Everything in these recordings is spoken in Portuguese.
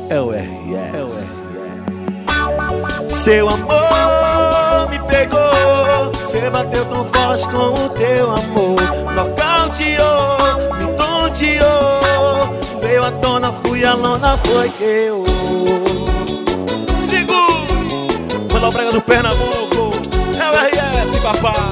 É o RS. Seu amor me pegou, cê bateu tão forte com o teu amor. Nocauteou, me tonteou, veio à tona, fui a lona, foi que eu. Segura, manda o brega do Pernambuco. É o RS, papá.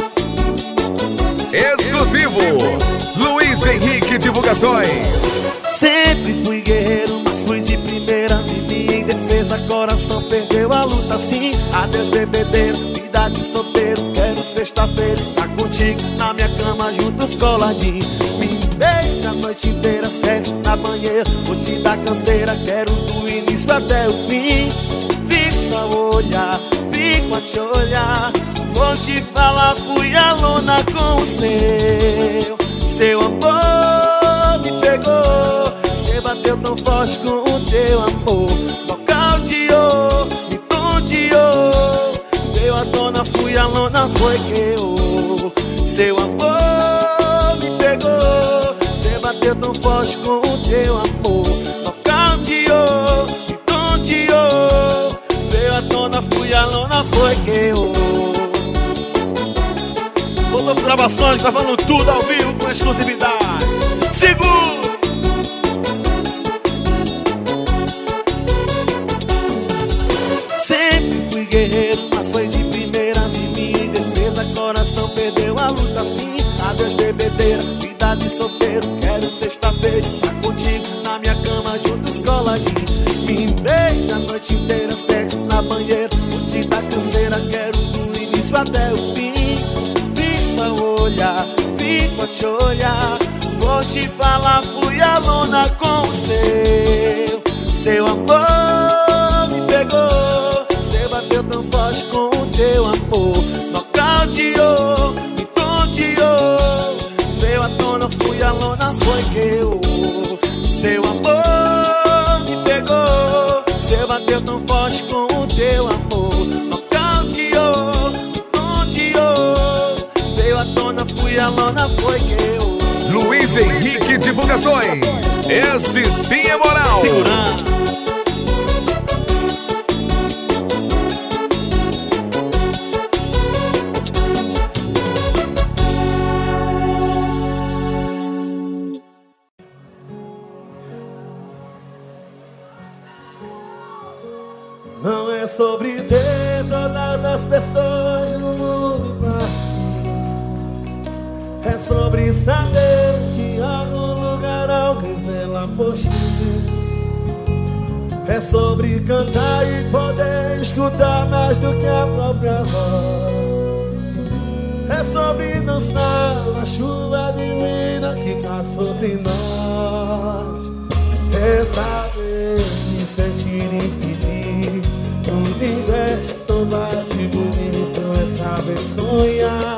Exclusivo Luiz Henrique Divulgações. Sempre fui guerreiro, mas fui de primeira. Vivi em defesa, coração perdeu a luta sim. Adeus bebedeiro, vida de solteiro. Quero sexta-feira estar contigo na minha cama juntos coladinho. Me beija a noite inteira, sexo na banheira. Vou te dar canseira, quero do início até o fim. Vi só olhar, fico a te olhar. Vou te falar, fui a lona com o seu amor me pegou, cê bateu tão forte com o teu amor. Nocauteou, me tonteou, veio à tona, fui a lona, foi que eu. Seu amor me pegou, cê bateu tão forte com o teu amor. Nocauteou, me tonteou, veio à tona, fui a lona, foi que eu. Voltou por gravações, gravando tudo ao vivo com exclusividade. Segura! Sempre fui guerreiro, mas foi de primeira. Vivi em defesa, coração perdeu a luta sim. Adeus bebedeira, vida de solteiro. Quero sexta-feira estar contigo na minha cama juntos coladinho. Me beija a noite inteira, sexo na banheira. Vou te dar canseira, quero do início até o fim. Olhar, fico a te olhar. Vou te falar, fui a lona com o seu amor me pegou, cê bateu tão forte com o teu amor. Nocauteou, me tonteou, veio à tona, fui a lona, foi que eu. Seu amor me pegou, cê bateu tão forte com o teu amor. Nocauteou, me tonteou, veio à tona, fui a lona, foi que eu. Luiz Henrique Divulgações. Esse sim é moral. Segurar. Não é sobre ter todas as pessoas no mundo pra si. É sobre saber que em algum lugar alguém zela por ti. É sobre cantar e poder escutar mais do que a própria voz. É sobre dançar na chuva divina que cai sobre nós. É saber se sentir infinito, o universo tão vasto e bonito. É saber sonhar,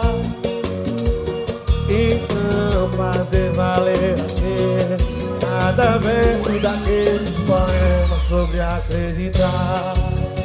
então fazer valer a pena cada verso daquele poema sobre acreditar.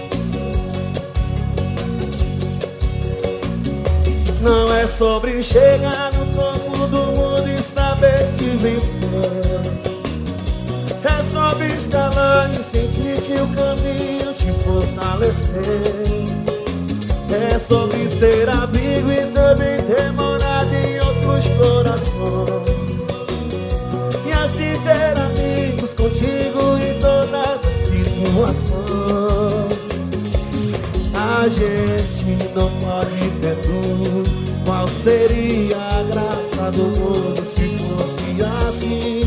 Não é sobre chegar no topo do mundo e saber que venceu. É sobre escalar e sentir que o caminho te fortaleceu. É sobre ser abrigo e também ter morada em outros corações. E assim ter amigos contigo em todas as situações. A gente não pode ter tudo. Qual seria a graça do mundo se fosse assim?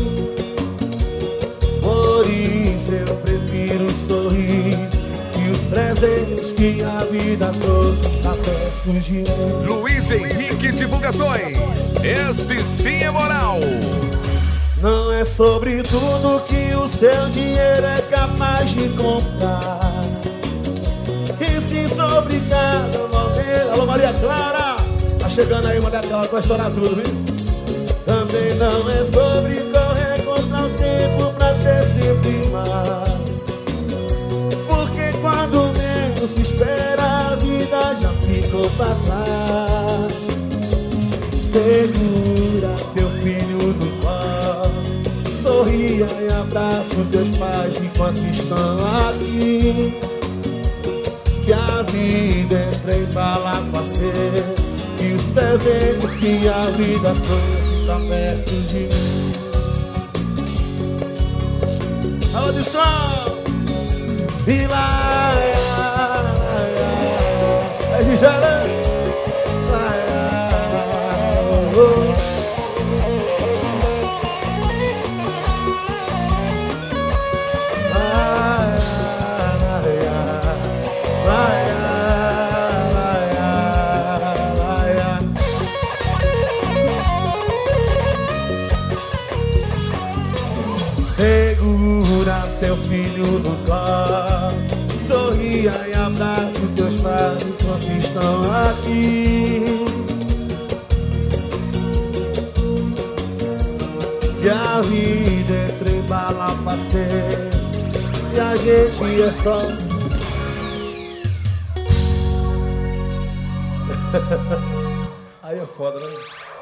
Por isso eu prefiro sorrir e os presentes que a vida trouxe tá perto de mim. Luiz Henrique Divulgações. Esse sim é moral. Não é sobre tudo que o seu dinheiro é capaz de comprar, e sim sobre cada momento. Alô, Maria Clara, tá chegando aí, Maria Clara, vai estourar tudo, viu? Também não é sobre correr contra o tempo pra ter sempre mais, porque quando menos se espera a vida já ficou pra trás. Segura teu filho no colo, sorri Sorria e abraça teus pais enquanto estão aqui. Que a vida entre em bala passeio, e os presentes que a vida trouxe tá perto de mim. Alô de som! E lá, é de Jarã. Segura teu filho no colo, sorria e abraça teus pais enquanto estão aqui. E a vida entre bala passeio, e a gente é só aí é foda, né?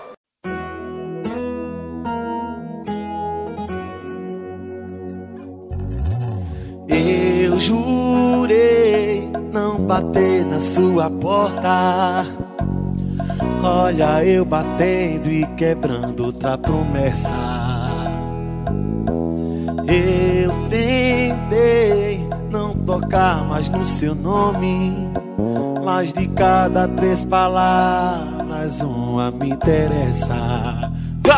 Eu jurei não bater na sua porta. Olha eu batendo e quebrando outra promessa. Eu tentei não tocar mais no seu nome, mas de cada 3 palavras uma me interessa.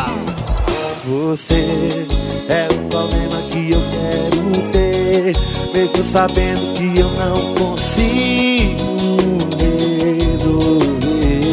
Você é o problema que eu quero ter, mesmo sabendo que eu não consigo resolver.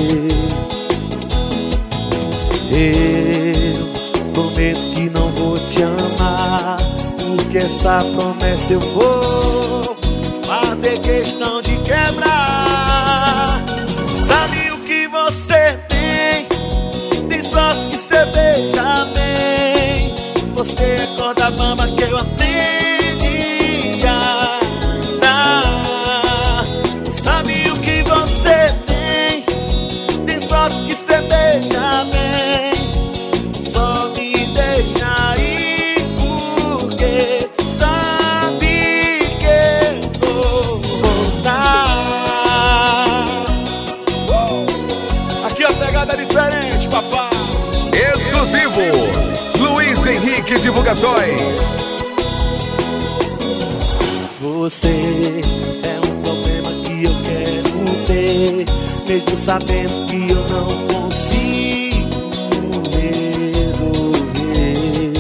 Eu prometo que não vou te amar, porque essa promessa eu vou fazer questão de quebrar. Sabe o que você tem? Tem sorte que você beija bem. Você é corda bamba que eu aprendi a dar. Sabe o que você tem? Tem sorte que você beija bem. Só me deixa ir, porque sabe que vou voltar. Aqui a pegada é diferente, papai. Exclusivo Luiz Henrique Divulgações. Você é um problema que eu quero ter, mesmo sabendo que eu não consigo resolver.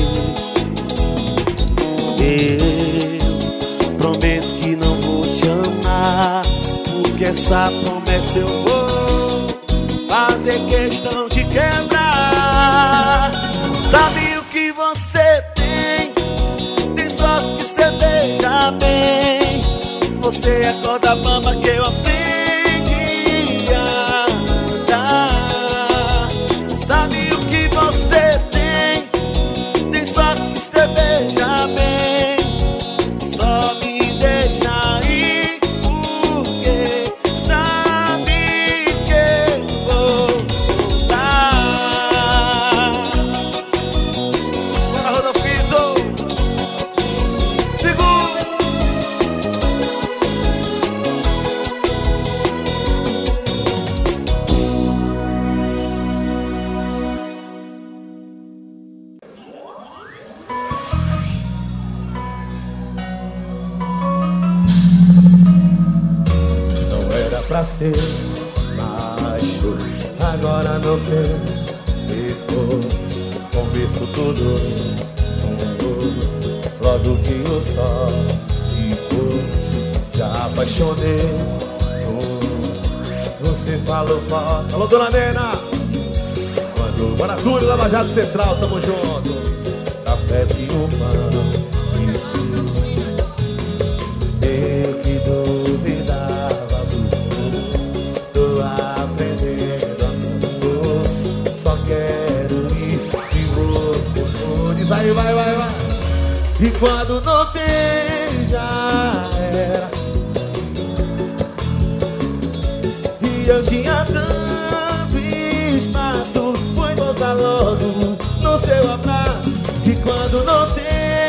Eu prometo que não vou te amar, porque essa promessa eu vou fazer questão de quebrar. Sabe o que você tem? Tem sorte que você beija bem. Você é corda bamba que eu aprendi a dar. Sabe o que você tem? Tem sorte que você beija bem. Só me deixa ir, porque sabe que vou voltar. Bora, Rodolfito! Segura! Não era pra ser macho, agora não tem. Depois converso tudo, logo que o sol se pôs, já apaixonei. Você falou posso. Alô, dona Nena! Quando Guaratuba, Lava Jato Central, tamo junto. Cafés e um pão. Eu que duvidava do mundo, tô aprendendo amor. Só quero ir se você for. Diz aí, vai, vai, vai. E quando não tem, já era. E eu tinha tanto espaço, foi gozar logo no seu abraço. E quando não tem,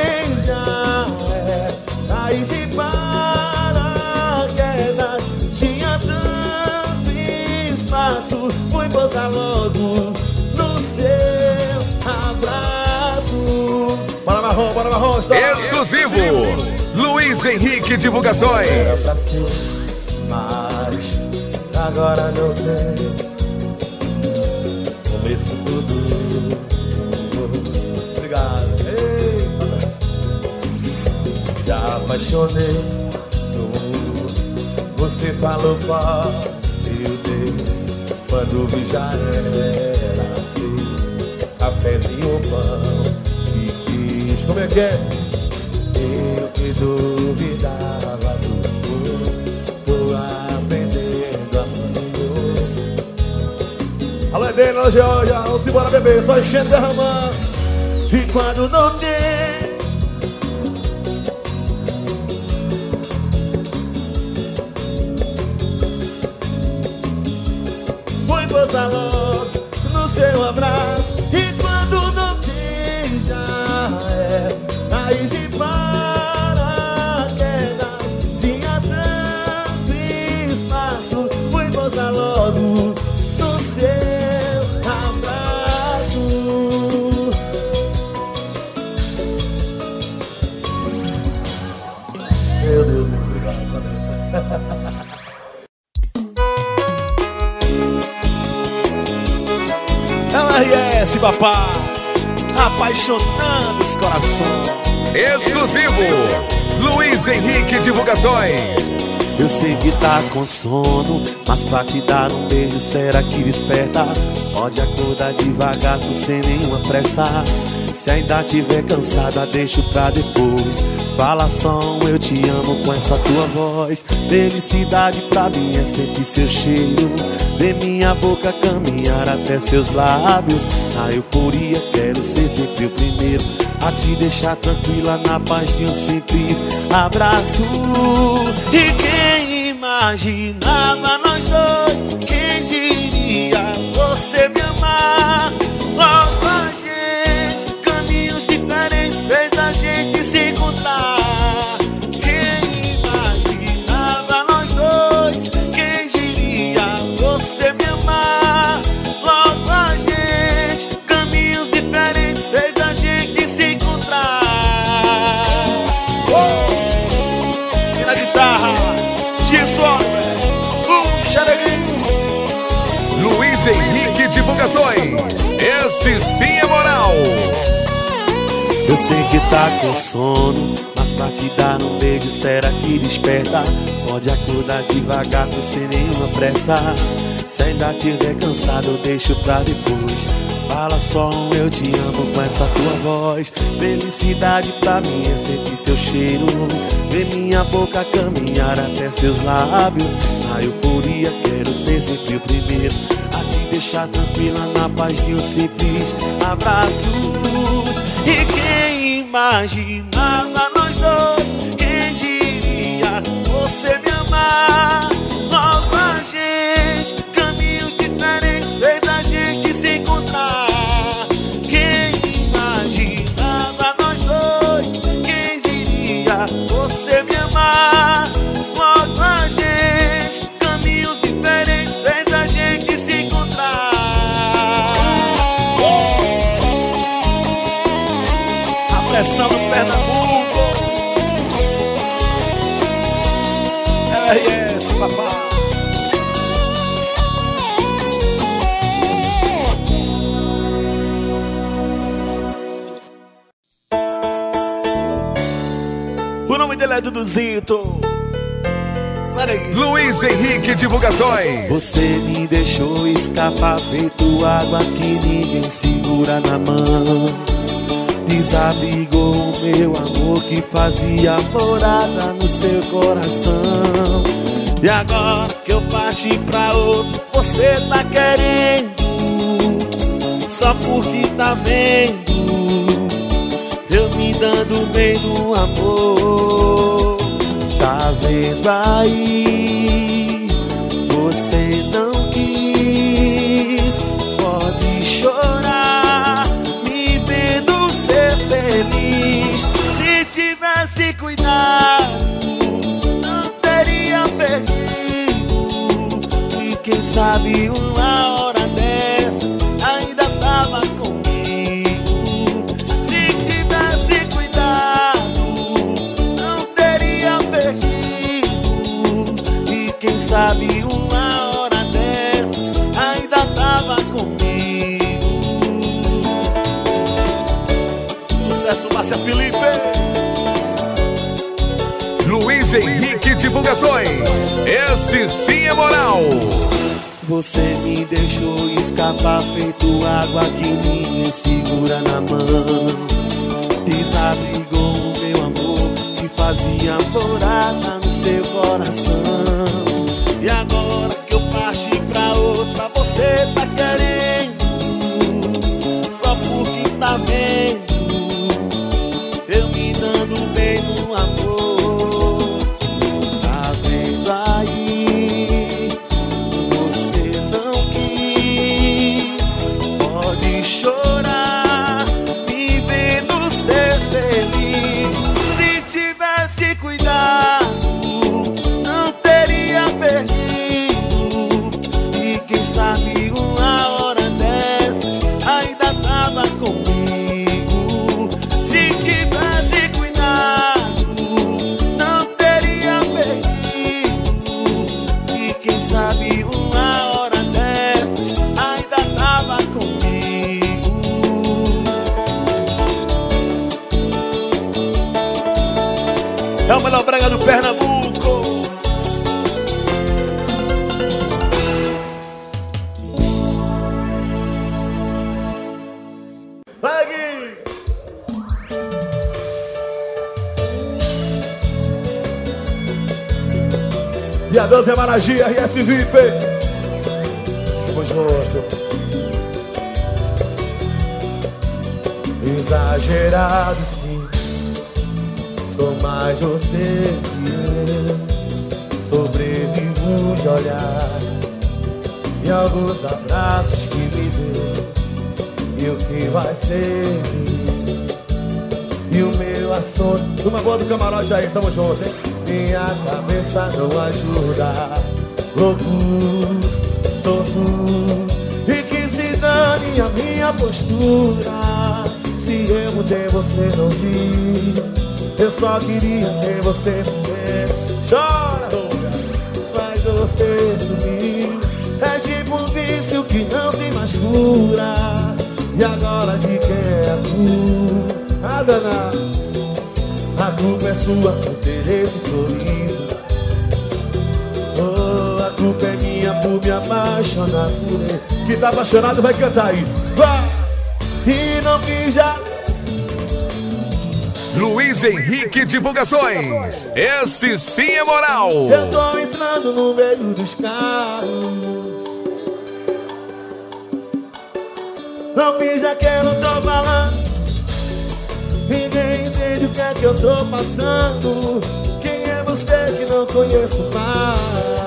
Exclusivo Luiz Henrique Divulgações. Era pra ser, mas agora não tem. Começo tudo. Obrigado. Ei, já apaixonei. Você falou paz, eu dei. Quando vi já era assim. Cafézinho, pão e quis. Como é que é? Eu que duvidava do amor. Tô aprendendo amor. Alô, Edena, alô, Georgia. Vamos embora, bebê. Só enchendo, derramando. E quando não tem, foi posar logo no seu abraço. E quando não tem, já é raiz de paraquedas. Tinha tanto espaço. Fui posar logo no seu abraço. Meu Deus, obrigado, valeu. LRS, papá, apaixonando os corações. Exclusivo Luiz Henrique Divulgações. Eu sei que tá com sono, mas pra te dar um beijo, será que desperta? Pode acordar devagar, sem nenhuma pressa. Se ainda tiver cansada, deixo pra depois. Fala só um eu te amo com essa tua voz. Felicidade pra mim é sentir seu cheiro. Ver minha boca caminhar até seus lábios. Na euforia quero ser sempre o primeiro a te deixar tranquila na paz de um simples abraço. E quem imaginava nós dois? Quem diria você me amar? Logo a gente, caminhos diferentes fez a gente se encontrar. Quem imaginava nós dois? Quem diria você me amar? Logo a gente, caminhos diferentes fez a gente se encontrar. E na guitarra, Gilson, Xereguinho. Luiz Henrique Divulgações. Esse sim é moral. Eu sei que tá com sono, mas pra te dar um beijo, será que desperta? Pode acordar devagar, tô sem nenhuma pressa. Se ainda tiver cansado, eu deixo pra depois. Fala só um eu te amo com essa tua voz. Felicidade pra mim é sentir seu cheiro. Ver minha boca caminhar até seus lábios. Na euforia quero ser sempre o primeiro a te deixar tranquila na paz de um simples abraço. E quem imaginava nós dois? Quem diria você me amar? Logo a gente, caminhos diferentes fez a gente se encontrar. Quem imaginava nós dois? Quem diria você me amar? Logo a gente, caminhos diferentes fez a gente se encontrar. Pressão do Pernambuco. LRS, papá. O nome dele é Duduzito. Luiz Henrique Divulgações. Você me deixou escapar feito água que ninguém segura na mão. Desabrigou o meu amor que fazia morada no seu coração. E agora que eu parti pra outro, você tá querendo, só porque tá vendo eu me dando bem no amor. Tá vendo aí, você não quis. Pode chorar me vendo ser feliz. Se tivesse cuidado, não teria perdido. E quem sabe uma hora dessas ainda tava comigo. Se tivesse cuidado, Anderson, Márcia Felipe. Luiz Henrique Divulgações. Esse sim é moral. Você me deixou escapar feito água que ninguém segura na mão. Desabrigou o meu amor que fazia morada no seu coração. E agora que eu parti pra outra, você tá querendo, só porque tá vendo eu me dando bem no amor. Tá vendo aí, você não quis. Pode chorar, me vendo ser feliz. Se tivesse cuidado, não teria perdido. E quem sabe uma hora dessas ainda tava comigo. Se tivesse cuidado, não teria perdido. E quem sabe uma hora dessas ainda tava comigo. É o melhor brega do Pernambuco. Vai, Gui! E a Deus é Maragia, RS VIP. Tamo junto. Exagerado sim, sou mais você que eu. Sobrevivo de olhar e alguns abraços que me deu. E o que vai ser de mim? E o meu assunto. Uma boa do camarote aí, tamo junto, hein? Minha cabeça não ajuda. Loucura, tortura. E que se dane a minha postura. Se eu mudei, você não viu. Eu só queria ter você por dentro. Chora, Ruga, mas você sumiu. É tipo um vício que não tem mais cura. E agora de quem é a culpa? Ah, dona, a culpa é sua por ter esse sorriso. Oh, a culpa é minha por me apaixonar por ele. Quem tá apaixonado vai cantar aí. Vai! E não finja. Luiz Henrique Divulgações. Esse sim é moral. Eu tô entrando no meio dos carros. Não finja que eu não tô falando. Ninguém entende o que é que eu tô passando. Quem é você que não conheço mais?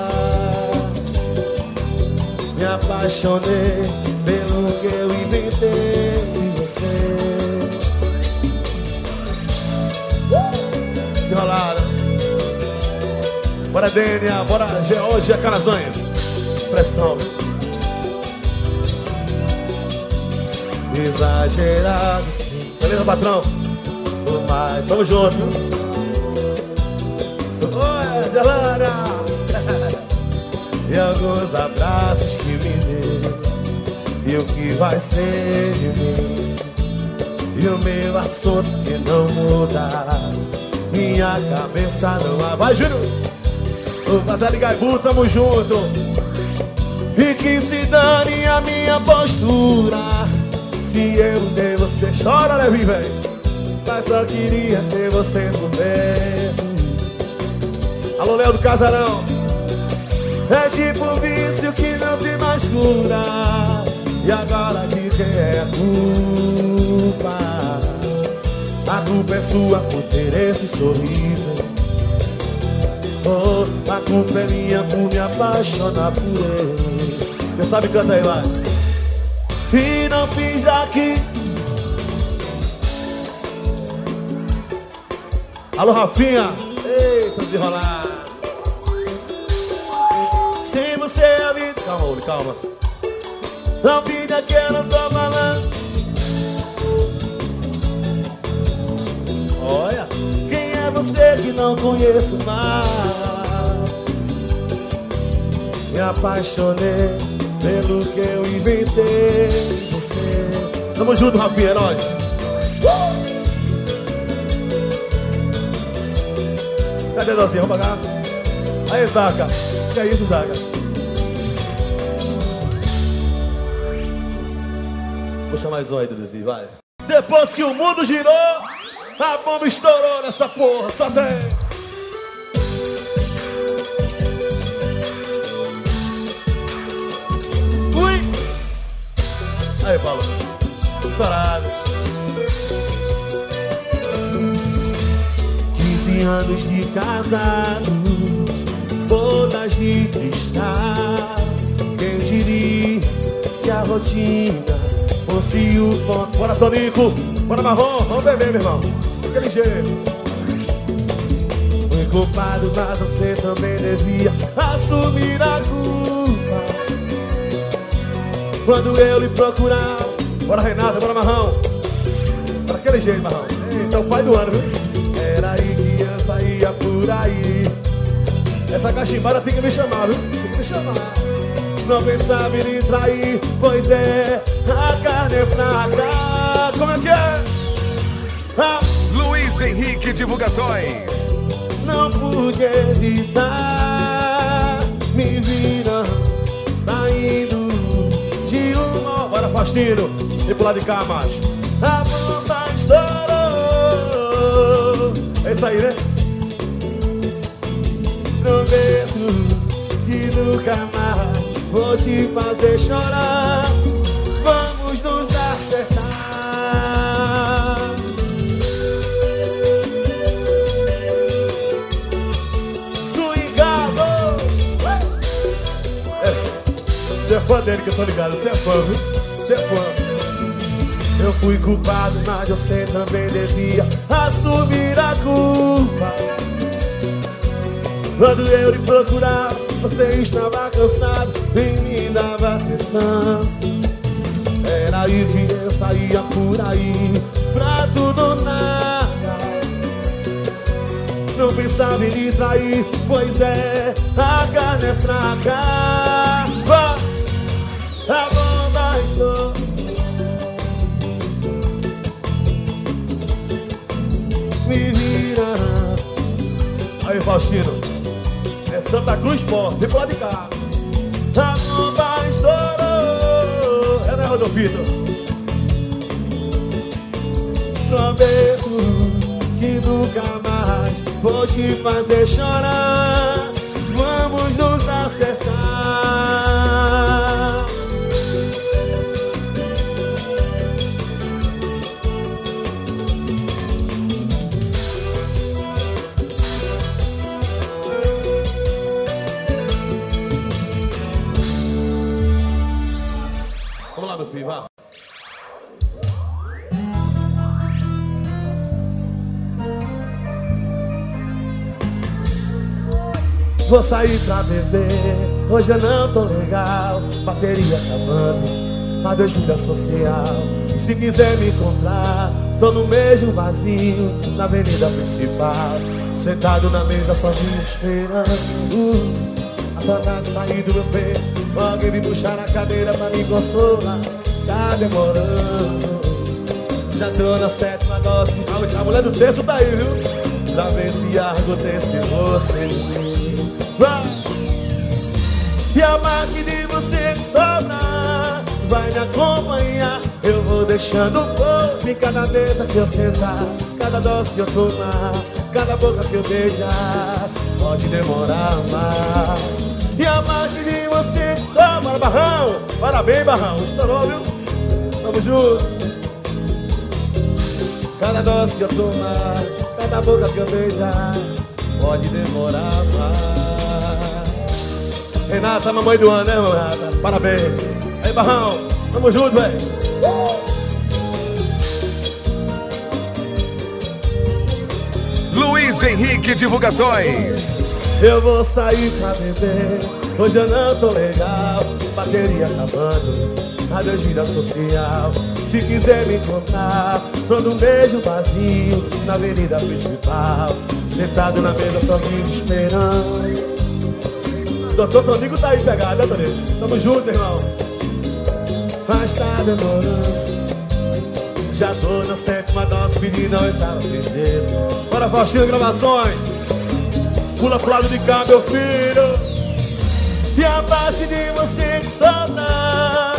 Me apaixonei pelo que eu inventei de você. Enrolada. Bora, Dênia, bora, Georgia Calazões. Pressão. Exagerado sim. Beleza, patrão? Sou mais, tamo junto. Sou Gelana. E alguns abraços que me deu. E o que vai ser de mim? E o meu assunto que não muda. Minha cabeça não vai, Júnior. O Bazar e Gaibu, tamo junto. E que se dane a minha postura. Se eu dei, você chora, Levi, velho. Mas só queria ter você por perto. Alô, Léo do Casarão. É tipo um vício que não tem mais cura. E agora de quem é a culpa? A culpa é sua por ter esse sorriso. Oh, a culpa é minha por me apaixonar por ele. Você sabe, canta aí, vai. E não finja que. Alô, Rafinha. Eita, desenrolar. Se você é vida. Calma, Uli, calma. Não finja que eu não tô falando. Olha, quem é você que não conheço mais? Me apaixonei pelo que eu inventei de você. Tamo junto, Rafinha, é nóis. Cadê a docinha? Vamos pagar? Aí, Zaca. Que é isso, Zaca? Puxa mais um aí, Duduzinho, vai. Depois que o mundo girou, a bomba estourou nessa porra, só tem. Ui! Aí, Paulo. Estourado. 15 anos de casados, bodas de cristal. Quem diria que a rotina fosse o ponto. Bora, Tonico! Bora, Marrom! Vamos beber, meu irmão! Daquele jeito! Fui culpado, mas você também devia assumir a culpa. Quando eu lhe procurava. Bora, Renata! Bora, Marrom! Bora, daquele jeito, Marrom! Eita, o pai do ano, viu? Era aí que eu saía por aí. Essa cachimbada tem que me chamar, viu? Tem que me chamar. Não pensava em lhe trair, pois é, a carne é fraca. Como é que é? Luiz Henrique Divulgações. Não pude evitar, me viram saindo de uma. Bora, Faustino, e pro lado de cá, macho. A bomba estourou. É isso aí, né? Prometo que nunca mais vou te fazer chorar. Vamos nos acertar. Swingado. Você é fã dele que eu tô ligado. Você é fã, viu? Você é fã. Eu fui culpado, mas você também devia assumir a culpa. Quando eu lhe procurava, você estava cansado e me dava atenção. Era aí que eu saía por aí, pra tudo ou nada. Não pensava em lhe trair, pois é, a carne é fraca. A bomba estourou. Me vira. Aí, Faustino, é Santa Cruz Sport, vem pro lado de cá. A bomba estourou. É, né, Rodolfito? Prometo que nunca mais vou te fazer chorar. Vamos nos acertar. Vamos lá, meu filho, vá. Vou sair pra beber, hoje eu não tô legal. Bateria acabando, adeus vida social. Se quiser me encontrar, tô no mesmo barzinho, na avenida principal. Sentado na mesa sozinho esperando a saudade sair do meu peito. Alguém me puxar na cadeira pra me consolar. Tá demorando, já tô na 7ª dose. A mulher do texto tá aí, viu? Pra ver se argo o texto de você. E a parte de você que sobra vai me acompanhar. Eu vou deixando um pouco em cada mesa que eu sentar, cada dose que eu tomar, cada boca que eu beijar. Pode demorar mais. E a parte de você que sobra, Barrão. Parabéns, Barrão, estourou, viu? Tamo junto. Cada dose que eu tomar, cada boca que eu beijar. Pode demorar mais. Renata, mamãe do ano, né, Renata? Parabéns. Aí, Barrão, tamo junto, velho. Luiz Henrique Divulgações. Eu vou sair pra beber, hoje eu não tô legal. Bateria acabando, adeus vida social. Se quiser me encontrar, tô no mesmo barzinho, na avenida principal. Sentado na mesa sozinho esperando. Doutor Tonico tá aí pegado, né, Tonico? Tamo junto, irmão. Mas tá demorando, já tô na 7ª dose, pedindo a 8ª sem jeito. Bora, Faustino Gravações. Pula pro lado de cá, meu filho. E a parte de você que solta.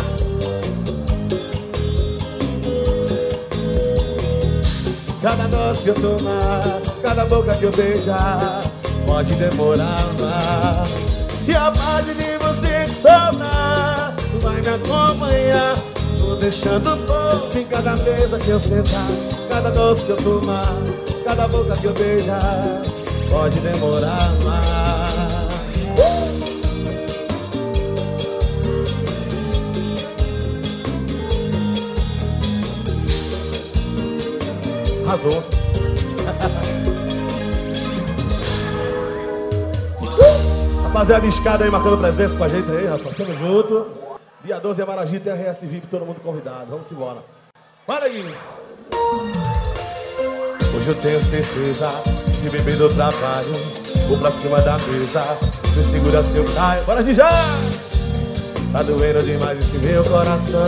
Cada doce que eu tomar, cada boca que eu beijar, pode demorar mais. E a parte de você que solta vai me acompanhar. Tô deixando um pouco em cada mesa que eu sentar. Cada doce que eu tomar, cada boca que eu beijar, pode demorar mais. Arrasou. Rapaziada de escada aí marcando presença com a gente aí, rapaz. Tamo junto. Dia 12 é Marají, TRS VIP, todo mundo convidado. Vamos embora. Bora aí. Hoje eu tenho certeza, se beber do trabalho, vou pra cima da mesa, me segura seu caio. Bora de já! Tá doendo demais esse meu coração.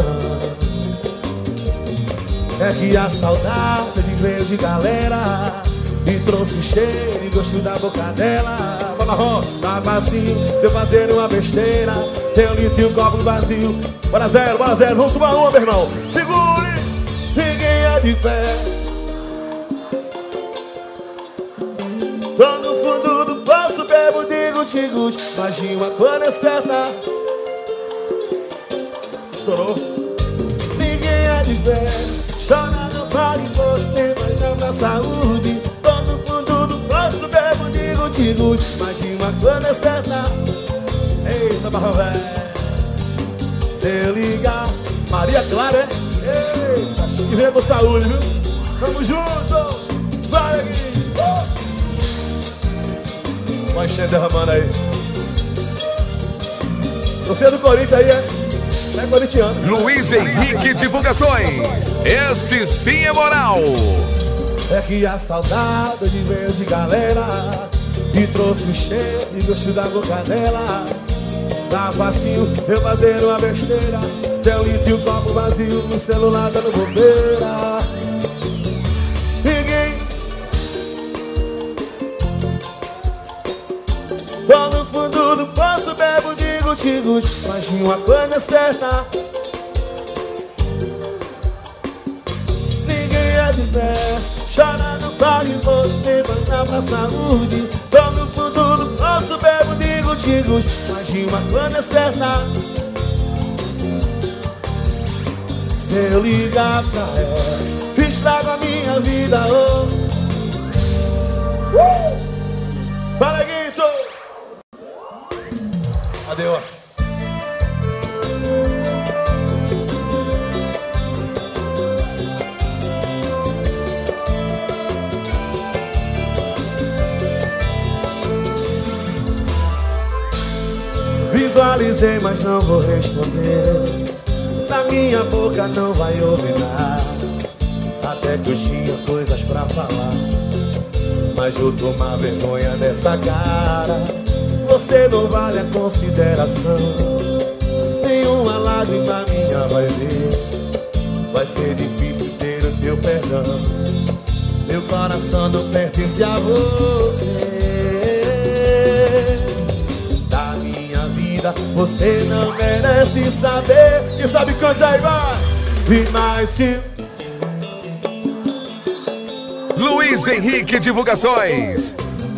É que a saudade veio de galera e trouxe o cheiro e gosto da boca dela. Marrom, tá vazio, eu fazendo uma besteira, eu litro e o copo vazio. Bora zero, vamos tomar uma, meu irmão. Segure, ninguém é de pé. Tô no fundo do poço, bebo de guti-guti, mas de uma quando é certa. Estourou. Ninguém é de pé. Chora, não vale imposto, tem mais não na saúde. Tô no fundo do poço, bebo de guti-guti, mas de uma quando é certa. Eita, barra velho. Se eu ligar, Maria Clara, é? Eita, que vem com saúde, viu? Tamo junto. Vai aqui. Vai enchendo, derramando aí. Você é do Corinthians aí, é? É corintiano. Luiz Henrique Divulgações. Esse sim é moral. É que a saudade de ver de galera e trouxe o cheiro e gosto da boca dela. Tá vazio, eu fazendo uma besteira, tem litro e o copo vazio, no celular dando bobeira. Ninguém. Tô no fundo do poço, bebo de guti-guti, mas de uma coisa é certa. Ninguém é de pé, chora no corre, imposto, tem bancar pra saúde. Tô no fundo do poço, bebo de guti-guti, mas de uma coisa é certa. Se eu ligar pra ela, estraga a minha vida, oh. Fala, Guito! Adeus. Visualizei, mas não vou responder. Na minha boca não vai ouvir nada. Até que eu tinha coisas pra falar, mas eu tô uma vergonha nessa cara. Você não vale a consideração. Nenhuma lágrima minha vai ver. Vai ser difícil ter o teu perdão. Meu coração não pertence a você. Da minha vida você não merece saber. Quem sabe canta aí, vai! E mais se... Luiz Henrique Divulgações.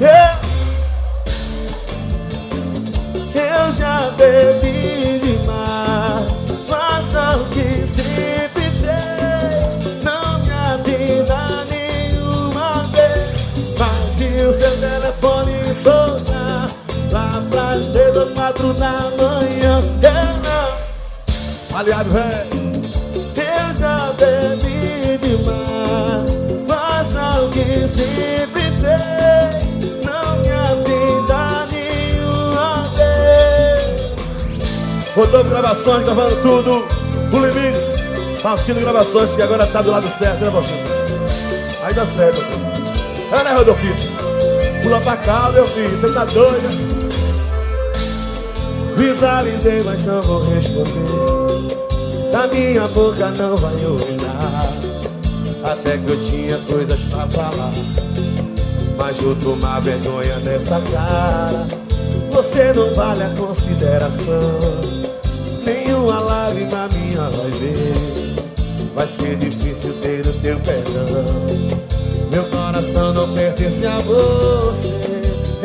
Eu já bebi demais, faça o que sempre fez. Não me atenda nenhuma vez. Mas se o seu telefone tocar lá pras 3 ou 4 da manhã, eu não. Aliado, velho. Eu já bebi demais, faça o que sempre fez. Não me atenda nenhuma vez. Rodou Gravações, gravando tudo. O Limites, Faustino Gravações, que agora tá do lado certo, né, Faustino? Aí dá certo, pô. É, né, Rodolfo? Pula pra cá, meu filho, você tá doido? Visualizei, mas não vou responder. Da minha boca não vai ouvir nada. Até que eu tinha coisas pra falar, mas eu tomar vergonha nessa cara. Você não vale a consideração, nenhuma lágrima minha vai ver. Vai ser difícil ter o teu perdão. Meu coração não pertence a você.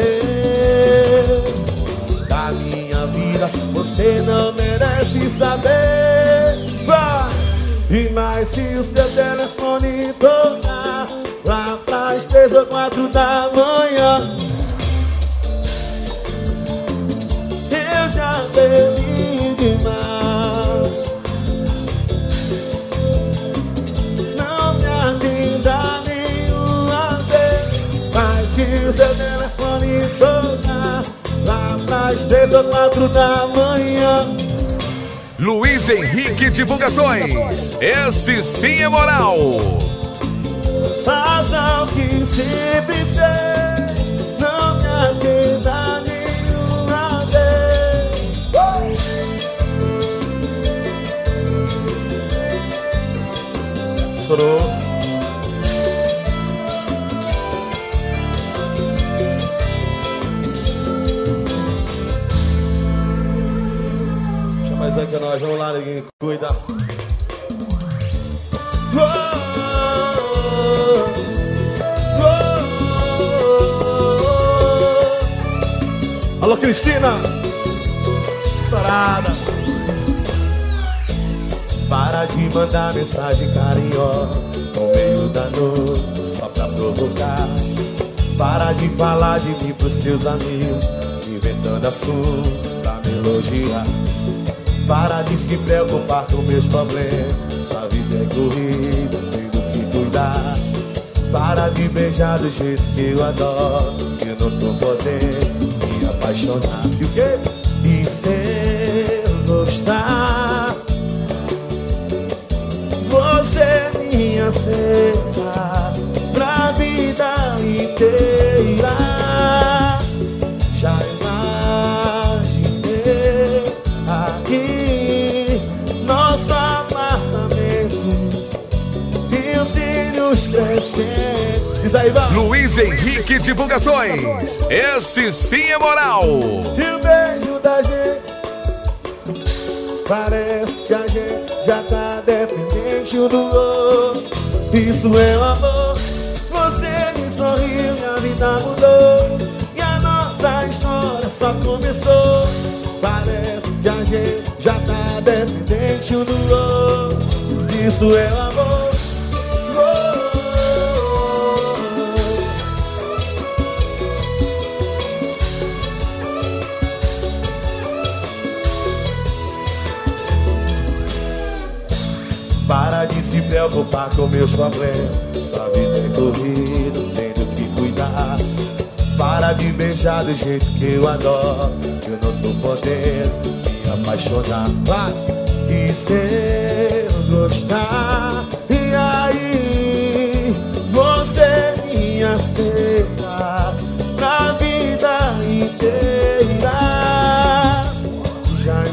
Da minha vida você não merece saber. Vai! E mais se o seu telefone tocar lá pras 3 ou 4 da manhã, eu já bebi demais. Não me atenda nenhuma vez. Mas se o seu telefone tocar lá pras 3 ou 4 da manhã, Luiz Henrique Divulgações. Esse sim é moral. faça o que sempre fez. Não me atenda nenhuma vez. Chorou. Chama mais aí que nós, vamos lá, ninguém cuida. Alô, Cristina. Parada. Para de mandar mensagem carinhosa no meio da noite só pra provocar. Para de falar de mim pros seus amigos, inventando assuntos pra me elogiar. Para de se preocupar com meus problemas, sua vida é corrida, tenho que cuidar. Para de beijar do jeito que eu adoro, que eu não tô podendo me apaixonar. E o quê? E se eu gostar, você me aceita pra vida inteira. Já imaginei aqui nosso apartamento e os cílios crescendo. Diz aí, vai. Luiz Henrique Divulgações. Esse sim é moral. E o beijo da gente parece que a gente já tá dependente um do outro. Isso é um amor. Você me sorriu, minha vida mudou e a nossa história só começou. Parece que a gente já tá dependente um do outro. Isso é um amor. Para de se preocupar com meus problemas, sua vida é corrida, tenho que cuidar. Para de beijar do jeito que eu adoro, que eu não tô podendo me apaixonar. Vai! E se eu gostar, e aí você me aceita pra vida inteira. Já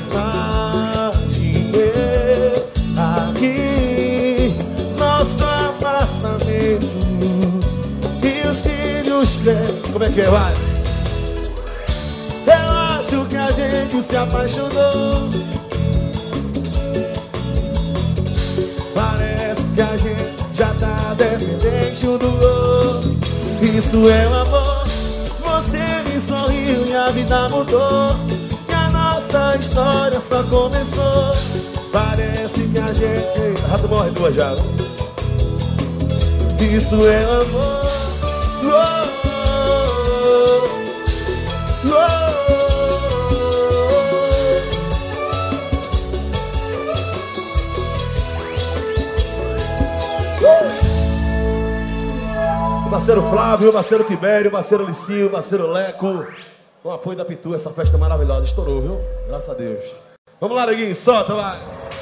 imaginei aqui nosso apartamento e os cílios crescem. Como é que é? Vai! Eu acho que a gente se apaixonou. Parece que a gente já tá dependente um do outro. Isso é um amor. Você me sorriu, minha vida mudou e a nossa história só começou. Parece que a gente... Rato morre duas já. Isso é amor. O parceiro Flávio, o parceiro Tibério, o parceiro Licinho, o parceiro Leco, com o apoio da Pitu, essa festa maravilhosa. Estourou, viu? Graças a Deus. Vamos lá, neguinho, solta, vai.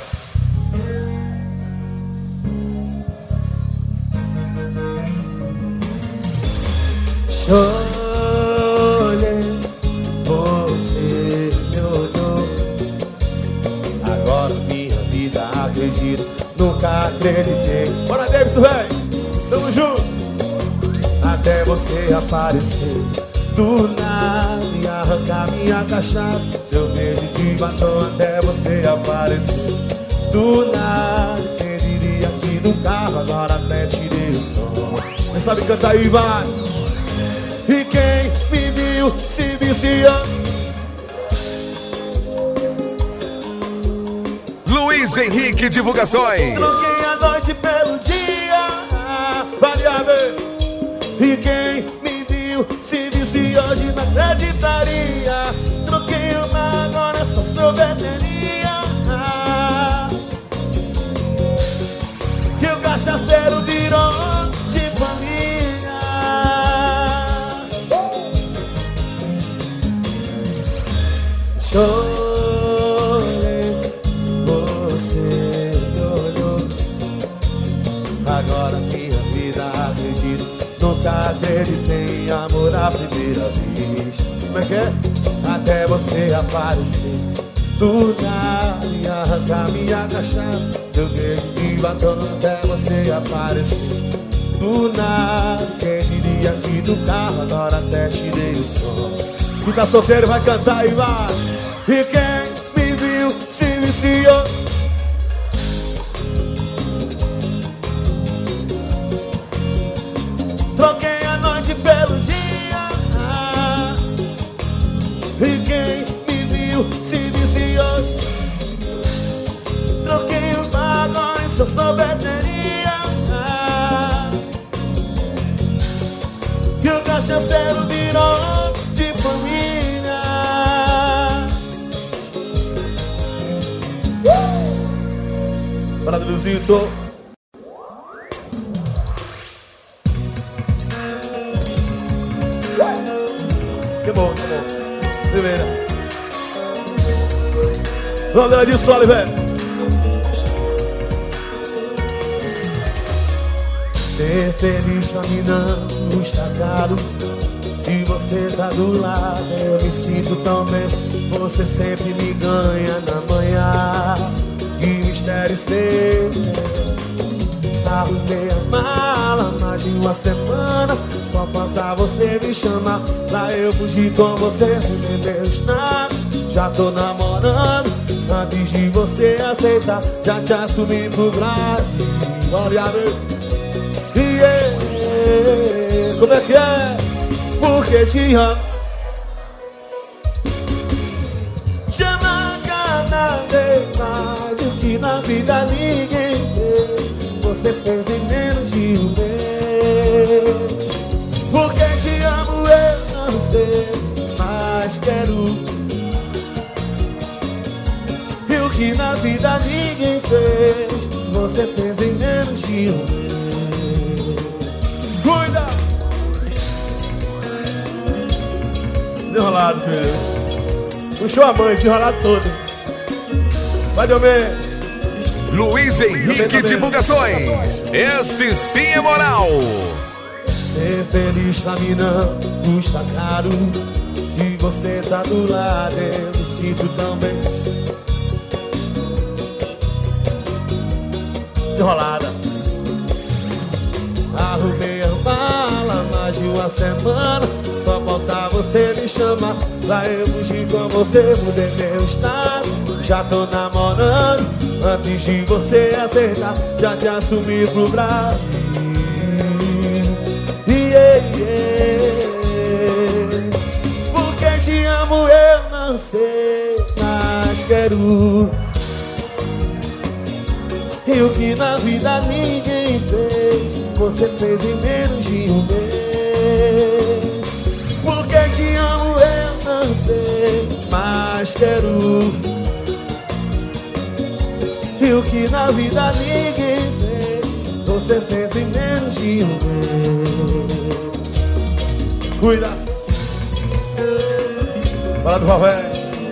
Olhei, você me olhou. Agora minha vida acredito, nunca acreditei. Bora, Davidson, velho, tamo junto. Até você você aparecer do nada e arrancar minha cachaça. Seu beijo de batom até você aparecer do nada. Quem diria que do carro agora até tirei o som. Quem sabe cantar aí, vai. E quem me viu se viciou. Luiz Henrique Divulgações. Troquei a noite pelo dia, variável. E quem me viu se visse hoje não acreditaria. Troquei uma, agora é só sorveteria. Que o cachaceiro virou de família. Chorei, você me olhou. Agora minha vida acredito. Nunca acreditei em amor à primeira vez. Como é que é? Até você aparecer do nada e arrancar minha cachaça. Seu beijo de batom até você aparecer do nada. Quem diria que do carro agora até tirei o som. Quem tá solteiro vai cantar e vai. E quem me viu se viciou. Troquei a noite pelo dia. E quem me viu se viciou. Troquei o bagulho em sua sorveteria. Que o cachaceiro virou de família. Parada do Zito. Que bom, que bom. Primeira. Vamos de solo, velho. Ser feliz pra mim não custa caro. Se você tá do lado, eu me sinto tão bem. Você sempre me ganha na manhã. Que mistério ser. Arrumei a mala mais de uma semana. Só falta você me chamar pra eu fugir com você sem meus nada. Já tô namorando antes de você aceitar. Já te assumi pro Brasil. Olha, meu. Como é que é? Porque te amo. Chama cada vez mais. O que na vida ninguém fez, você fez em menos de um mês. Porque te amo eu não sei, mas quero. E o que na vida ninguém fez, você fez em menos de um mês. Cuida! Desenrolado, filho. Puxou a mãe, desenrolado todo. Vai, Domê. Luiz Henrique Divulgações. Esse sim é moral. Ser feliz pra mim não custa caro. Se você tá do lado, eu me sinto tão bem. Desenrolada. Arrumei a mala mais de uma semana. Só falta você me chamar pra eu fugir com você. Mudei meu estado, já tô namorando antes de você aceitar. Já te assumi pro Brasil. Porque te amo eu não sei, mas quero. E o que na vida ninguém fez, você fez em menos de um mês. Porque te amo eu não sei, mas quero. E o que na vida ninguém fez, você fez em menos de um mês. Cuida. Fala do Valvé.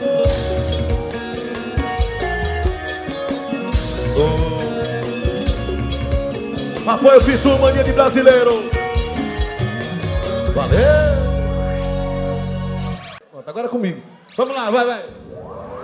Apoio Pitu, mania de brasileiro. Valeu. Pronto, agora comigo. Vamos lá, vai, vai.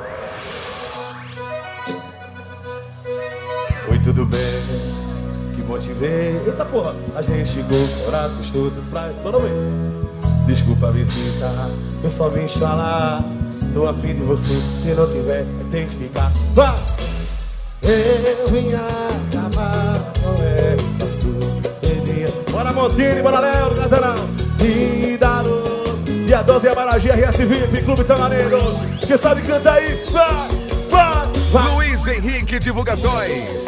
Oi, tudo bem? Que bom bom te ver. Eita porra, a gente chegou, coração, estudo, praia, todo mundo. Desculpa a visita, eu só vim te falar. Tô afim de você, se não tiver, tem que ficar. Vai! Eu vim acabar com essa surpresa. Bora Montini, bora Léo, do Casarão. E Darô, dia 12 é Maragi, RS VIP, Clube Tamareiro. Quem sabe canta aí, vai, vai, vai. Luiz Henrique Divulgações.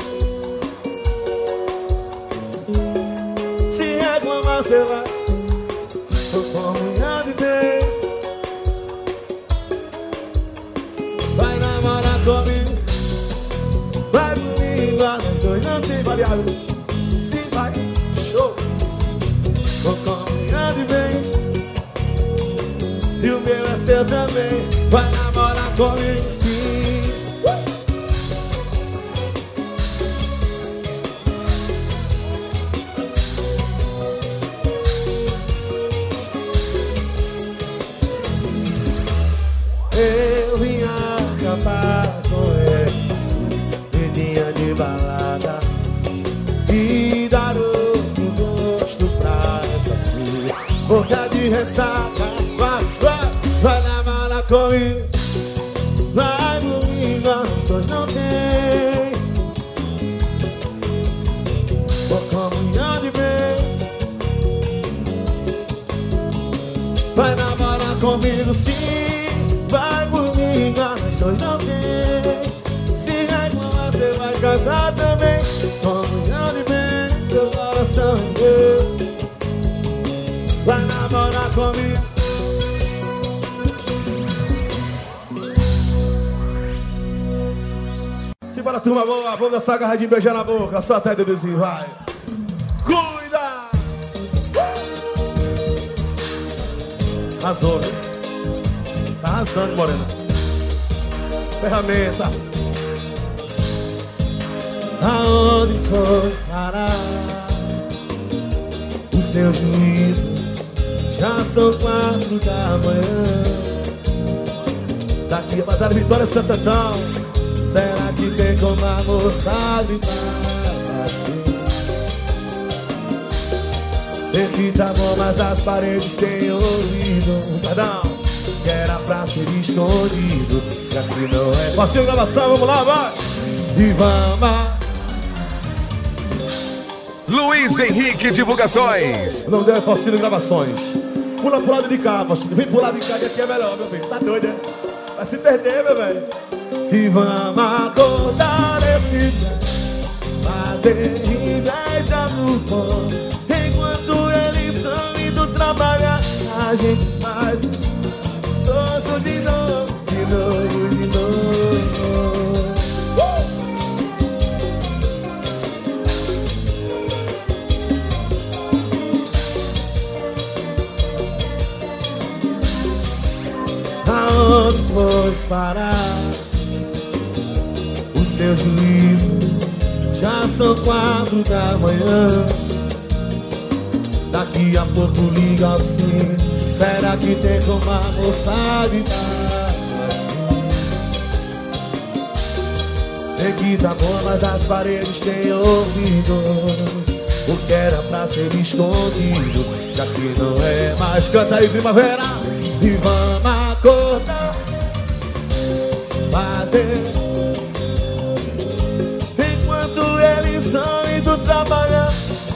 Se reclamar, você vai. Tô comunhando bem. Vai namorar comigo. Vai comigo, nós dois não tem variável. Se vai, show. Tô comunhando bem. E o meu é seu também. Vai namorar comigo, sim. Eu vim acabar com essa surpresa de balada e dar outro gosto pra essa sua boca de ressaca. Vai, vai, vai namorar comigo. Vai comigo, nós dois não tem. Vou comunhão de beijo. Vai namorar comigo, sim. Vai comigo, nós dois não tem. Se reclamar, você vai casar também. Comunhão de beijo, seu coração é meu. Vai namorar comigo. Simbora, turma boa, vamos dançar agarradinho, beijar na boca. Só até deduzinho, vai. Cuida! Arrasou, hein? Tá arrasando, morena. Ferramenta. Aonde foi parar o seu juízo? Já são 4 da manhã. Daqui a Bazar Vitória Santantão. Será que tem como a moça gritar aqui? Sei que tá bom, mas as paredes têm ouvido. Perdão, que era pra ser escondido, já que não é. Partiu gravação, vamos lá, vai! E vamos! Luiz Henrique Divulgações. O nome dele é Faustino Gravações. Pula pro lado de cá, Faustino. Vem pro lado de cá, que aqui é melhor, meu filho. Tá doido, né? Vai se perder, meu velho. E vamos acordar esse dia, fazer inveja no pão. Enquanto eles estão indo trabalhar, a gente faz gostoso de novo, de novo, de novo. Aonde foi parar o seu juízo? Já são 4 da manhã. Daqui a pouco liga assim. Será que tem como a moça gritar? Sei que tá bom, mas as paredes têm ouvidos. O que era pra ser escondido, já que não é mais. Canta aí, primavera. E vamos acordar, fazer enquanto eles estão indo trabalhar.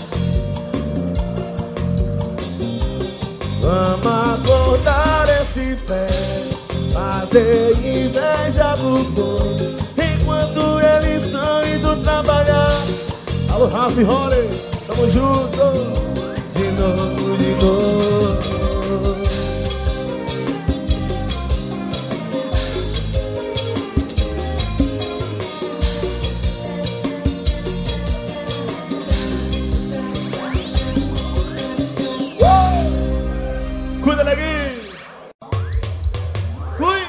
Vamos acordar esse pé, fazer inveja pro povo, enquanto eles estão indo trabalhar. Alô, Ralph e Rony, tamo junto, de novo, de novo. Cuida, neguinho! Fui!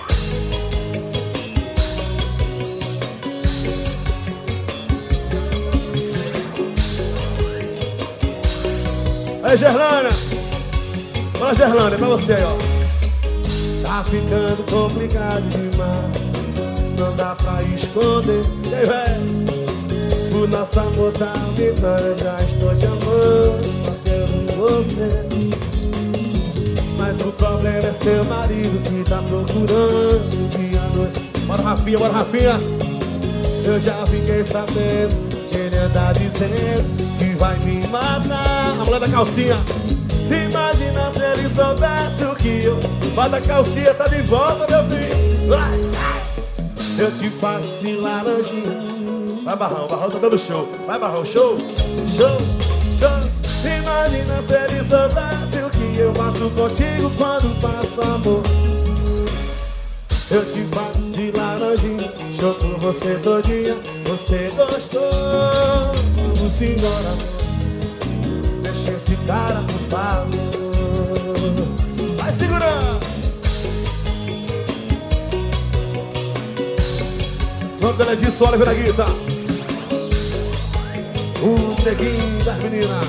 Aí, Gerlana! Fala, Gerlana, é pra você aí, ó. Tá ficando complicado demais, não dá pra esconder. E aí, velho? O nosso amor tá aumentando, eu já estou te amando, só quero você. Mas o problema é seu marido que tá procurando dia à noite. Bora Rafinha, bora Rafinha. Eu já fiquei sabendo que ele anda dizendo que vai me matar. A mulher da calcinha. Imagina se ele soubesse o que eu... Bota a calcinha, tá de volta, meu filho. Vai, vai. Eu te faço de laranjinha. Vai Barrão, Barrão tá dando show. Vai Barrão, show, show, show. Imagina se ele soubesse o que eu faço contigo quando passo amor. Eu te faço de laranjinha, show por você todinha. Você gostou, vamos embora, amor. Deixa esse cara por favor. Vai segurando. Vamos pela disso, olha pela guita. O neguinho das meninas.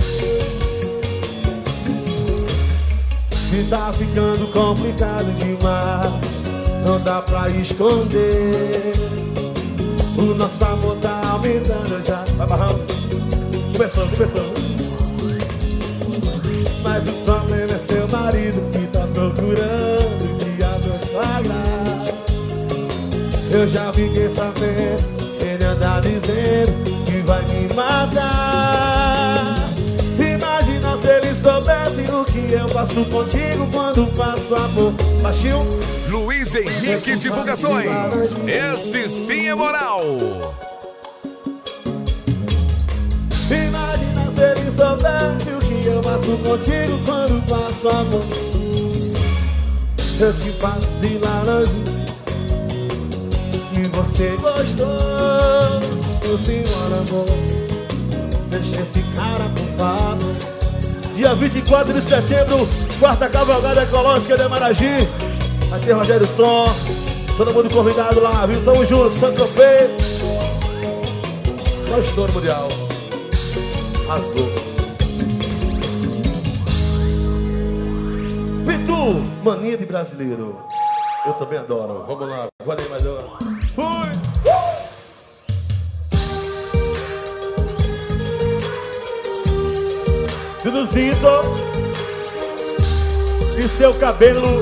E tá ficando complicado demais, não dá pra esconder. O nosso amor tá aumentando já. Vai Barrão. Começou, começou. Mas o problema é seu marido que tá procurando dia nos flagrar. Eu já fiquei sabendo, ele anda dizendo que vai me matar. Imagina se ele soubesse o que eu faço contigo quando passo amor. Baixinho. Luiz Henrique Divulgações. Esse sim é moral. Imagina se ele soubesse o que eu faço contigo quando passo amor. Eu te faço de laranja e você gostou. Meu senhor amor, deixa esse cara por favor. Dia 24 de setembro, quarta cavalgada ecológica de Maragi. Vai ter Rogério Som, todo mundo convidado lá, viu? Tamo junto, Saint-Tropez. Só estouro mundial. Azul. Pitu, mania de brasileiro. Eu também adoro. Vamos lá, valeu, melhor. Fui! Duduzito e seu cabelo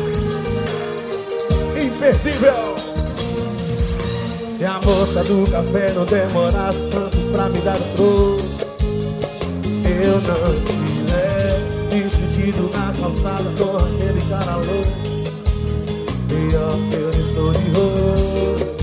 imperdível. Se a moça do café não demorasse tanto pra me dar o troco, se eu não tivesse discutido na calçada com aquele cara louco, pior que eu sou de roubo.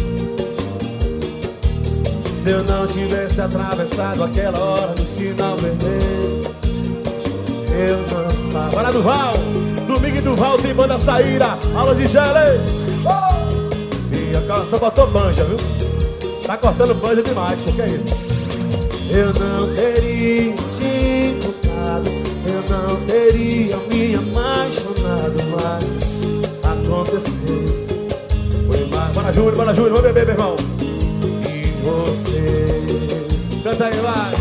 Se eu não tivesse atravessado aquela hora no sinal vermelho, se eu não... Agora do Val, domingo e do Val tem banda saída, aula de gele. E a cara só botou banja, viu? Tá cortando banja demais, porque é isso. Eu não teria te encontrado, eu não teria me apaixonado, mas aconteceu. Foi mais. Bora Júlio, vamos beber, meu irmão. E você... Canta aí, vai.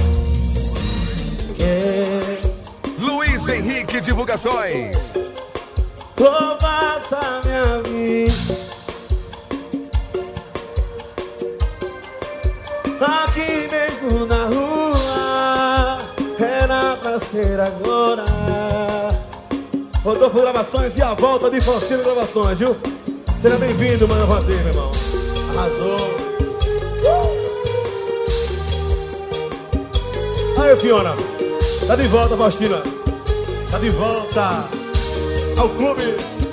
Luiz Henrique Divulgações. Vou passar minha vida aqui mesmo na rua, era pra ser agora. Rodolfo Gravações e a volta de Faustino Gravações, viu? Seja bem-vindo, mano, você, meu irmão. Arrasou. Aí, Fiona. Tá de volta, Faustina. Tá de volta ao clube.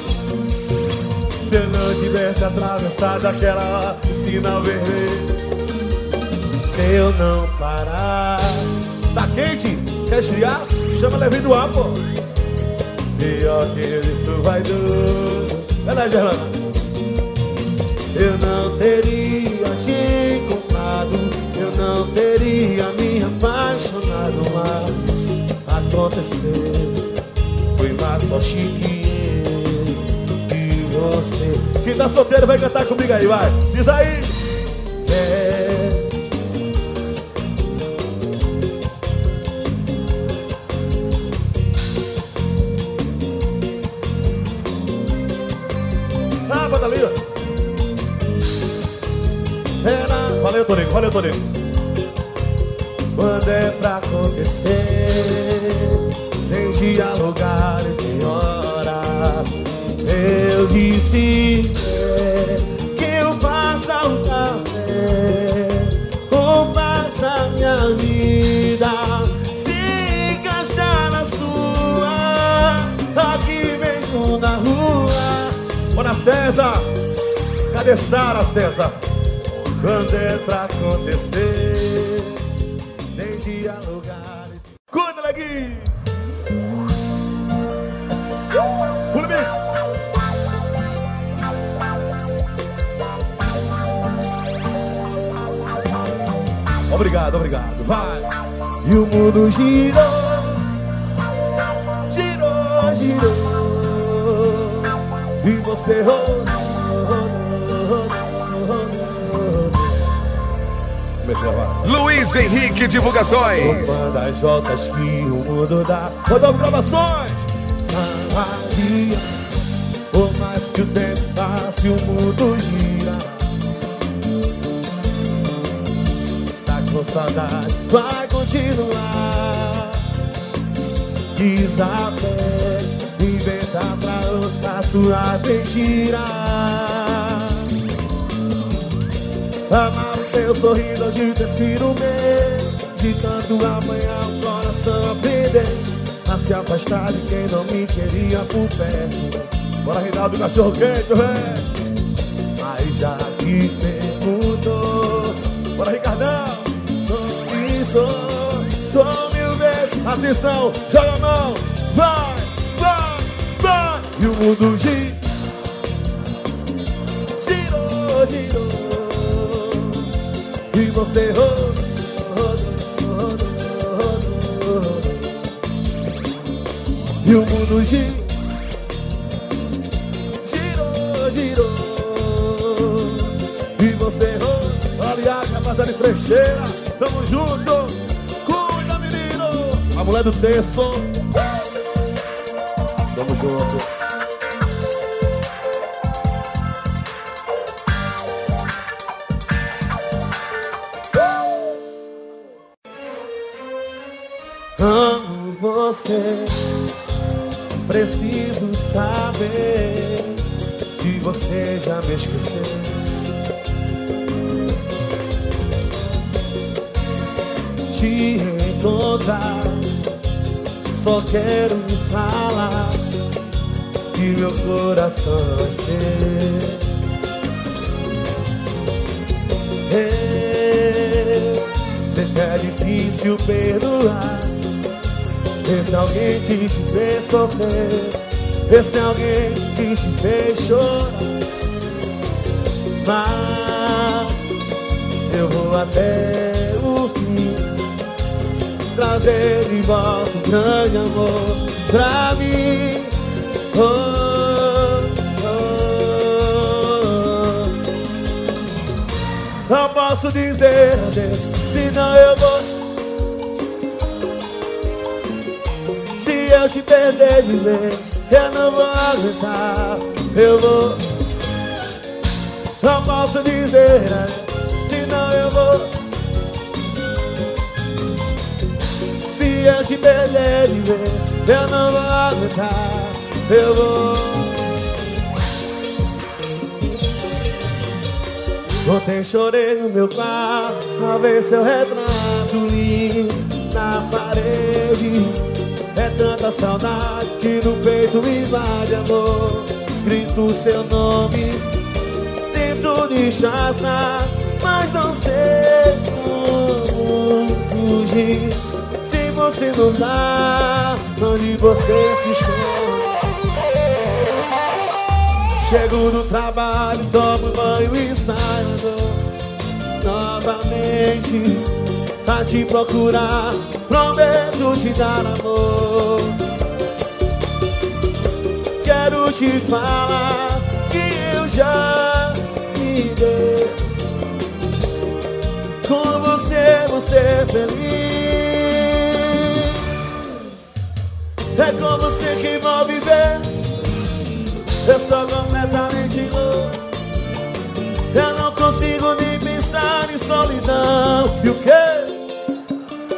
Se eu não tivesse atravessado aquela hora, o sinal vermelho, se eu não parar. Tá quente? Quer esfriar? Chama Levi do ar, pô. Pior que isso vai doer. Verdade, Gerlana. Eu não teria te encontrado, eu não teria me apaixonado, mas aconteceu. Foi mais só chique e você. Quem tá solteiro vai cantar comigo aí, vai. Diz aí. Ah, bota ali, ó. Valeu, Toninho, valeu, Toninho. quando é pra acontecer. Tem dia, lugar e tem hora. Eu disse que eu faça o café ou faça minha vida se encaixar na sua, aqui mesmo na rua. Bora, César! Cadê Sara, César? Quando é pra acontecer, tem dia, lugar. Cuida, Leguinho! Pula, Mix! Obrigado, obrigado, vai! E o mundo girou, girou, girou, e você rodou. Luiz Henrique Divulgações. Das voltas que o mundo dá. Rodou gravações. Maria, por mais que o tempo passe, o mundo gira. Tá com saudade, vai continuar. Isabel, inventar pra outra suas mentiras. Amar o teu sorriso, hoje prefiro o meu. De tanto amanhã o coração aprender a se afastar de quem não me queria por perto. Bora, Reinaldo, cachorro quente, velho. Mas já que perguntou, bora, Ricardão. Sou mil vezes. Atenção, joga a mão. Vai, vai, vai. E o mundo gira, girou, girou. E você rodou, rodou, rodou, rodou. E o mundo girou, girou. E você rodou. Aliás, rapaziada de Frecheira, tamo junto. Cuida, menino. A mulher do terço. Tamo junto. Amo você, preciso saber se você já me esqueceu. Te encontrar, só quero falar que meu coração é seu. Sei que é difícil perdoar esse alguém que te fez sofrer, esse alguém que te fez chorar. Mas eu vou até o fim trazer de volta um grande amor pra mim. Não posso dizer adeus, senão eu vou. Se eu te perder de vez, eu não vou aguentar. Eu vou. Não posso dizer, senão eu vou. Se eu te perder de vez, eu não vou aguentar. Eu vou. Ontem chorei no meu quarto a ver seu retrato lindo na parede. É tanta saudade que no peito me invade, amor. Grito seu nome, tento disfarçar, mas não sei como fugir. Se você não dá, onde você se esconde? Chego do trabalho, tomo banho e saio novamente pra te procurar. Prometo te dar amor. Quero te falar que eu já me dei. Com você, você é feliz. É com você que vou viver. Eu sou completamente louco. Eu não consigo nem pensar em solidão. E o quê?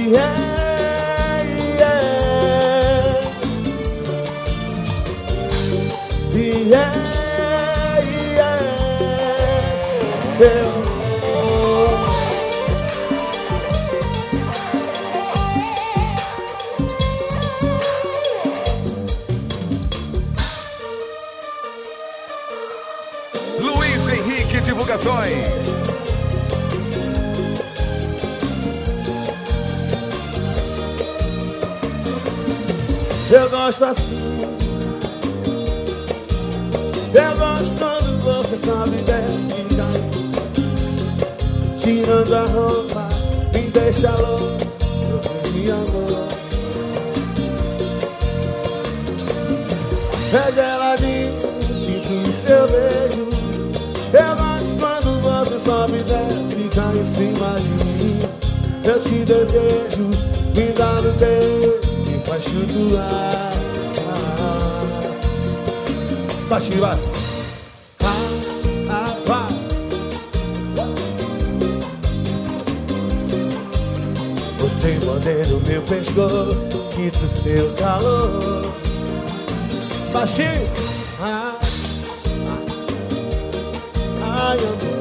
Luiz Henrique Divulgações. Eu gosto assim. Eu gosto quando você sabe ficar tirando a roupa, me deixa louco, de amor. É geladinho, sinto seu beijo. Eu gosto quando você sobe e fica em cima de mim. Eu te desejo, me dá no beijo, me faz flutuar. Baixinho, vai. Vai. Você morder o meu pescoço, sinto seu calor. Baixinho. Ai, amor.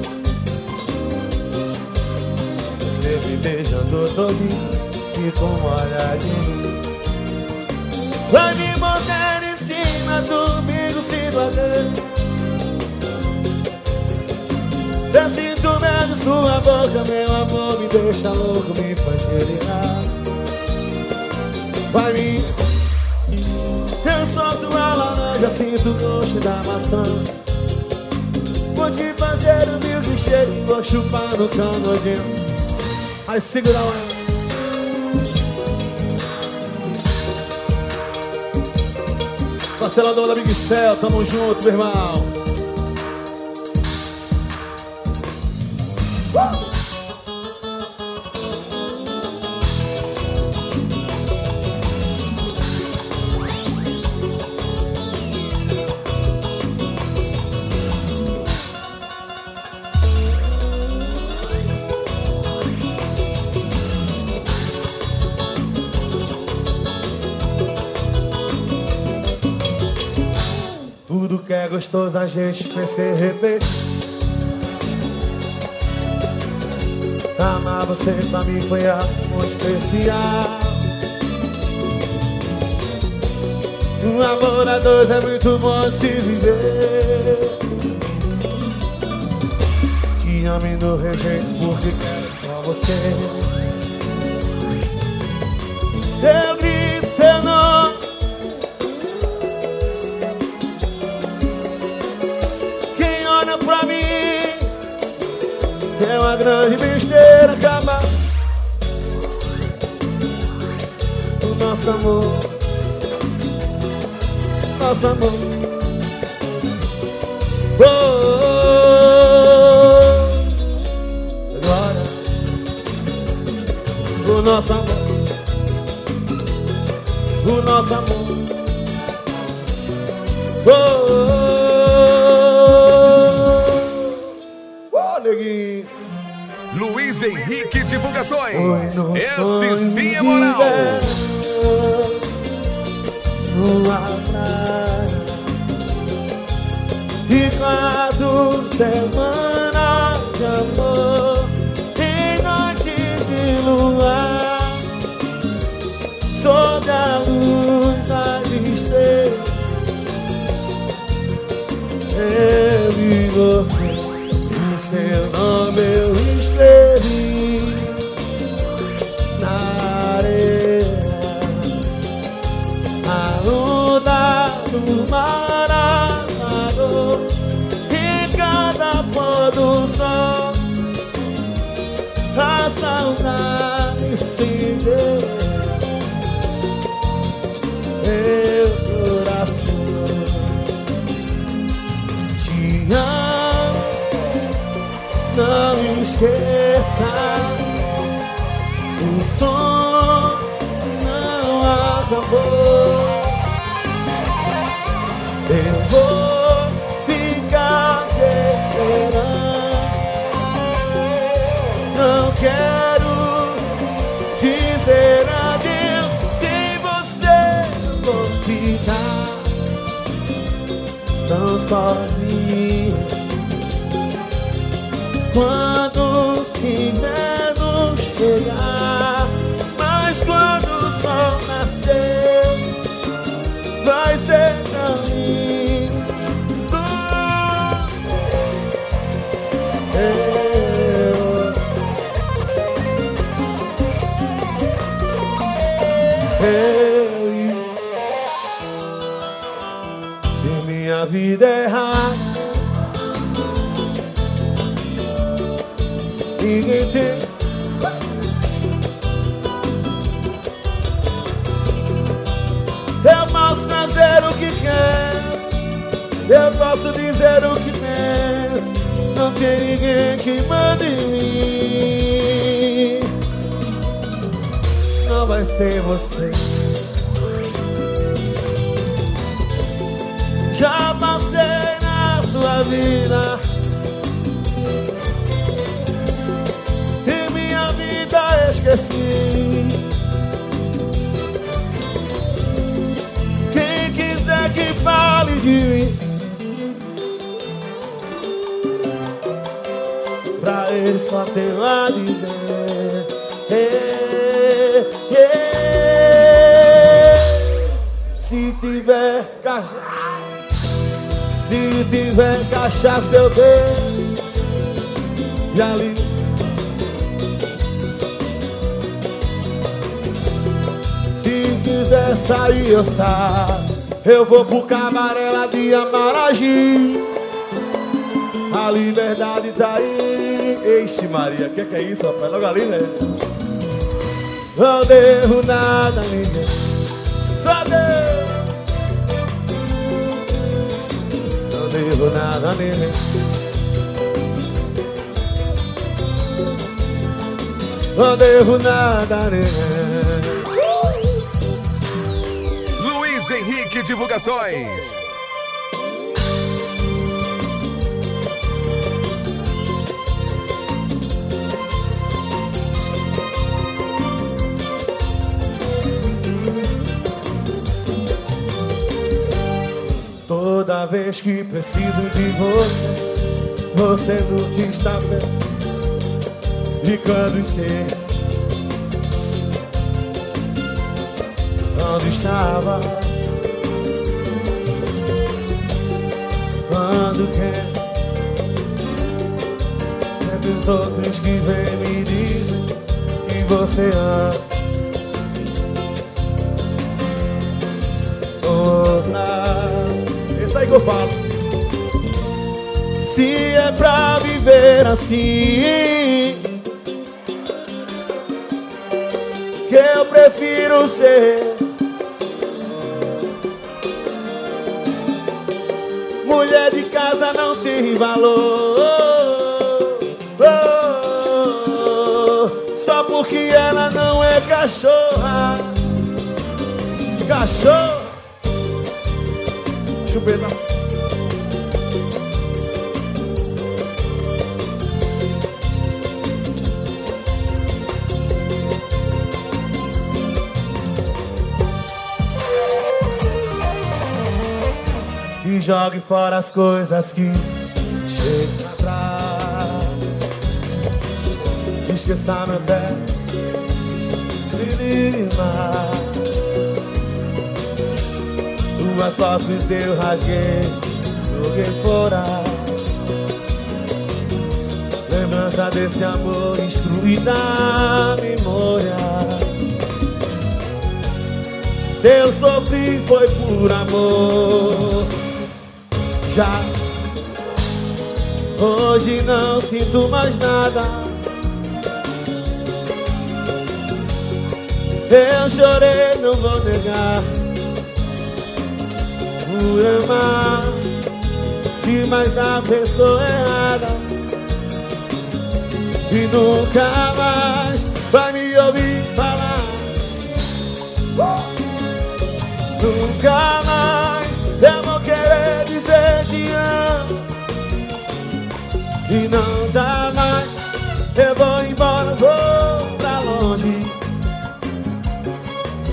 Você me beijando todinho e com uma olhadinha. Vai me botar em cima domingo se bater. Eu sinto medo sua boca, meu amor, me deixa louco, me faz delirar. Vai me... Eu solto a laranja, sinto o gosto da maçã. Vou te fazer o milkshake e vou chupar no canudinho. Aí segura lá. Parcelador da Big Cell, tamo junto, meu irmão. Tudo que é gostoso a gente pensa em repetir. Amar você pra mim foi algo especial. Um amor a dois é muito bom se viver. Te amo e não rejeito porque quero só você. Eu grito seu nome. Pra mim é uma grande besteira acabar o nosso amor, nosso amor. Agora o nosso amor, o nosso amor. Luiz Henrique Divulgações. Esse sim é moral. E 4 semanas de amor e noites de luar sob a luz das estrelas. Eu e você, o seu nome eu escrevi na areia. A onda do mar apagou em cada pôr do sol. A saudade se deu. Meu coração te amo, não esqueça. O som não acabou. Eu vou ficar te esperando. Não quero te sozinho. Quando o inverno chegar, mas quando o sol nascer, vai ser tão lindo. Se minha vida é errada, ninguém tem. Eu posso fazer o que quero, eu posso dizer o que penso, não tem ninguém que mande em mim. Não vai ser você. Já passei na sua vida e minha vida esqueci. Quem quiser que fale de mim, pra ele só tenho a dizer. Se tiver cachaça, se tiver cachaça eu dei. E ali se quiser sair eu saio. Eu vou pro Camarela de Amaragi, a liberdade tá aí. Eixe Maria, que é isso, rapaz? Logo ali, né? Não devo nada a ninguém, só Deus. Não devo nada a ninguém. Não devo nada a ninguém. Luiz Henrique Divulgações. Toda vez que preciso de você, você nunca está perto. E quando sei onde estava, quando quer, sempre os outros que vêm me dizem que você ama outra. Isso aí que eu falo. Se é pra viver assim, que eu prefiro ser mulher de casa, não tem valor. Só porque ela não é cachorra. Cachorra. Chupeta. E jogue fora as coisas que chegam atrás. Esqueça meu tempo, me ligue mais. Suas fotos eu rasguei, joguei fora. Lembrança desse amor instruída na memória. Se eu sofri foi por amor. Já hoje não sinto mais nada. Eu chorei, não vou negar, por amar demais a pessoa errada. E nunca mais vai me ouvir falar. Nunca mais eu vou querer dizer te amo. E não dá mais, eu vou embora, vou pra longe,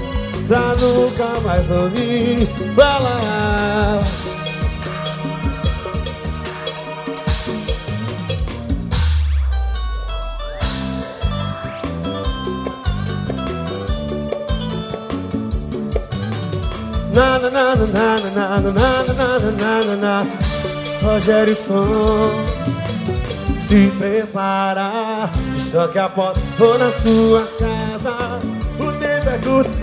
pra nunca mais ouvir falar. Na na na na na na na na na na na na. Rogério Som, se prepara, estoque a porta, vou na sua casa. O tempo é curto.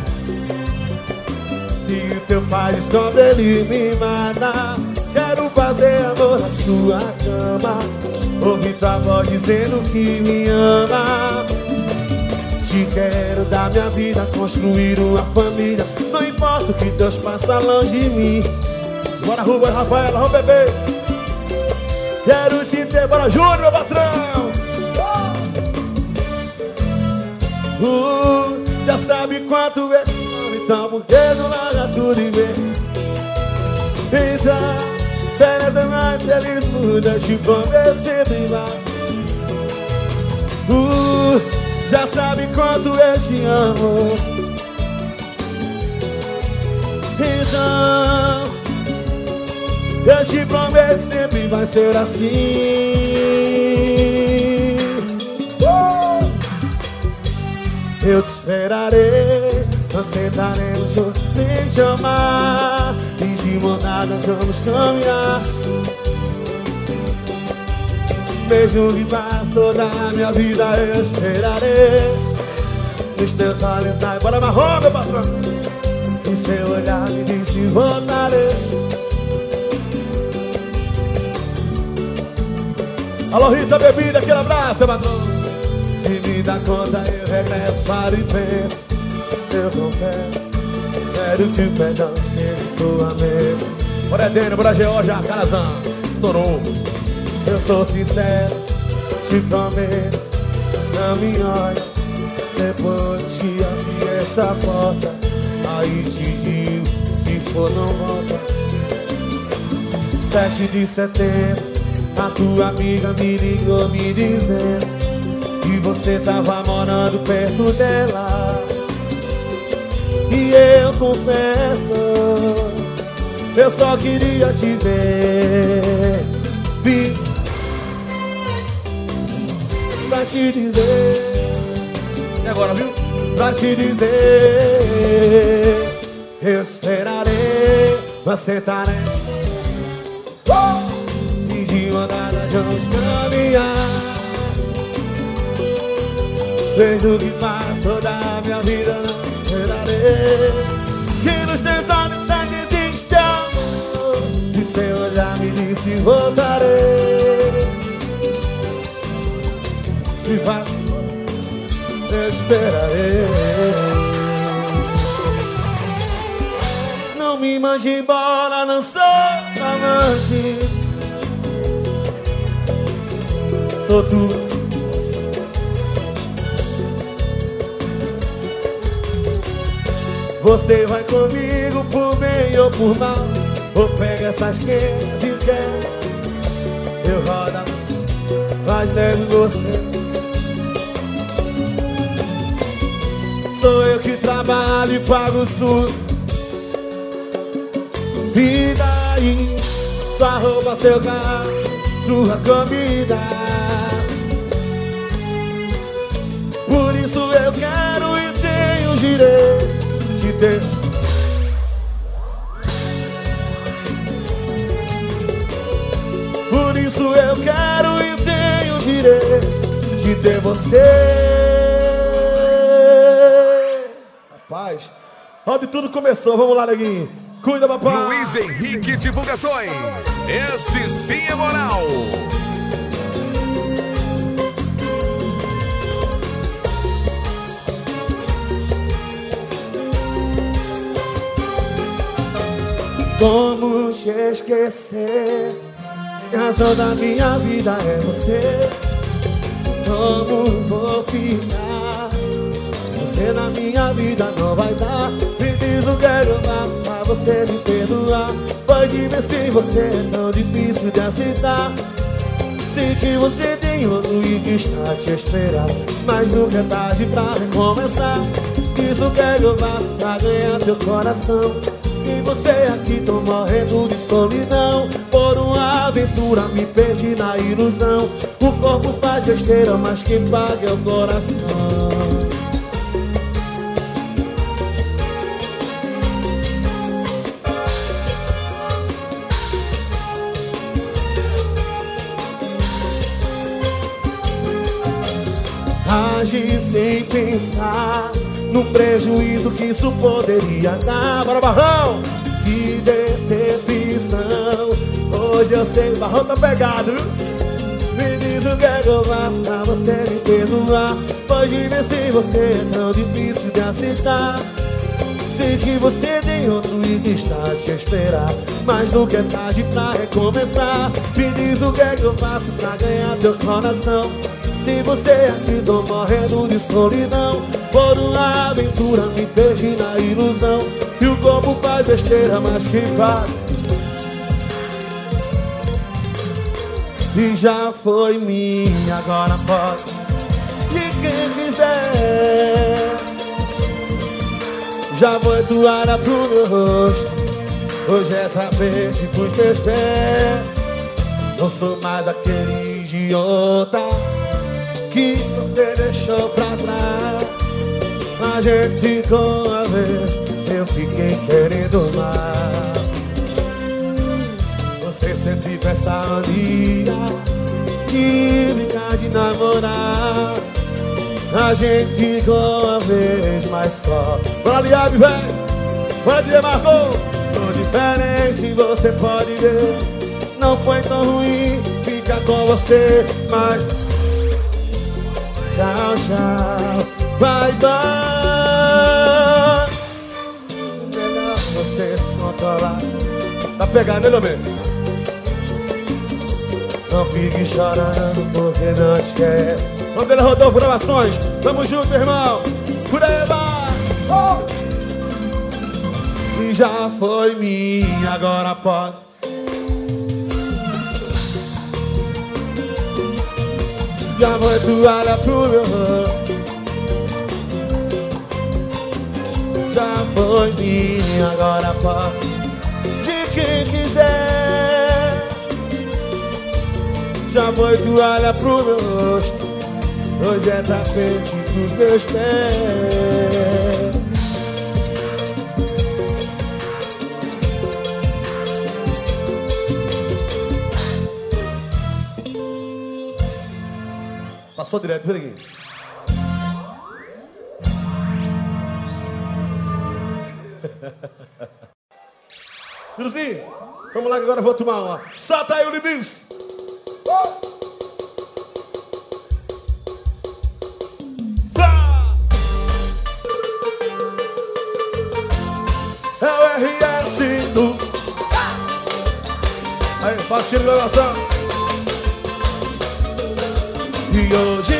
Se o teu pai descobre, ele me mata. Quero fazer amor na sua cama, ouvir tua voz dizendo que me ama. Te quero dar minha vida, construir uma família. Não importa o que Deus passa longe de mim. Bora, Rubens, Rafaela, vamos beber. Quero te ter, bora, Júnior, meu patrão. Já sabe quanto é, então por que não larga tudo e vê? Então, será ser mais feliz, muda de comer sempre vai. Já sabe quanto eu te amo. Então, eu te prometo, sempre vai ser assim. Eu te esperarei, nós sentaremos juntos, nem te amar, e de mão dada vamos caminhar. Beijo que faz toda a minha vida, eu esperarei. Nos teus olhos, ai, bora marrom, meu patrão. E seu olhar me disse voltarei. Alô, Rita Bebida, aquele abraço, meu patrão. Se me dá conta, eu regresso para e penso. Eu confesso, quero te perdão, esteja sua mente. Bora Edênio, bora Georgia, Calazão, estourou. Eu sou sincero, te prometo, não me olha. Depois que abri essa porta, aí te digo, se for não volta. 7 de setembro, a tua amiga me ligou me dizendo que você tava morando perto dela. E eu confesso, eu só queria te ver. Vim pra te dizer. E agora, viu? Pra te dizer, eu esperarei, nós sentaremos e de mandada vamos caminhar. Vejo que faz toda a minha vida, não esperarei. Que nos teus olhos ainda existe amor, e seu olhar me disse voltarei. E vai, eu esperarei. Não me mande embora, não sou sua amante. Sou tu. Você vai comigo por bem ou por mal, ou pega essas quentes e quer. Eu rodo, mas levo você. Sou eu que trabalho e pago SUS. E daí, sua roupa, seu carro, sua comida. Por isso eu quero e tenho o direito de ter. Por isso eu quero e tenho o direito de ter você. Rapaz, onde tudo começou, vamos lá, neguinho. Cuida, papai. Luiz Henrique Divulgações. Esse sim é moral. Como te esquecer, se a razão da minha vida é você? Como vou ficar se você na minha vida não vai dar? Me diz o que eu faço pra você me perdoar. Pode ver se você é tão difícil de aceitar. Sei que você tem outro e que está a te esperar, mas nunca é tarde pra recomeçar. Diz o que eu faço pra ganhar teu coração. Se você aqui tô morrendo de solidão, por uma aventura me perdi na ilusão. O corpo faz besteira, mas quem paga é o coração. noite sem pensar no prejuízo que isso poderia dar. Bora, Barrão! Que decepção. Hoje eu sei, o Barrão tá pegado. Me diz o que é que eu faço pra você me perdoar. Pode ver se você é tão difícil de aceitar. Sei que você tem outro e que está a te esperar, mas nunca é tarde pra recomeçar. Me diz o que é que eu faço pra ganhar teu coração. Se você aqui tô morrendo de solidão. Por uma aventura me perdi na ilusão. E o corpo faz besteira, mas quem faz? E já foi minha, agora pode de quem quiser. Já foi toalha pro meu rosto, hoje é tapete pros teus pés. Não sou mais aquele idiota que você deixou pra trás. A gente ficou uma vez, eu fiquei querendo mais. Você sempre com essa mania de brincar de namorar. A gente ficou uma vez, mas só. Bora, Liab, velho! Bora, DJ Marco! Tô diferente, você pode ver. Não foi tão ruim ficar com você, mas tchau, tchau, bye, bye. Melhor você se controlar. Tá pegando, meu amigo? Não fique chorando porque não te quer. Vamos ver, Rodolfo Gravações. Tamo junto, irmão. Por aí, vai. E já foi minha, agora pode. Já foi toalha pro meu rosto. Já foi minha, agora pode. De quem quiser. Já foi toalha pro meu rosto. Hoje é tapete pros meus pés. Passou direto, vem aqui. Druzinho, vamos lá que agora eu vou tomar uma. Solta aí o Libins. É o RS do... Aí, facinho de gravação. E hoje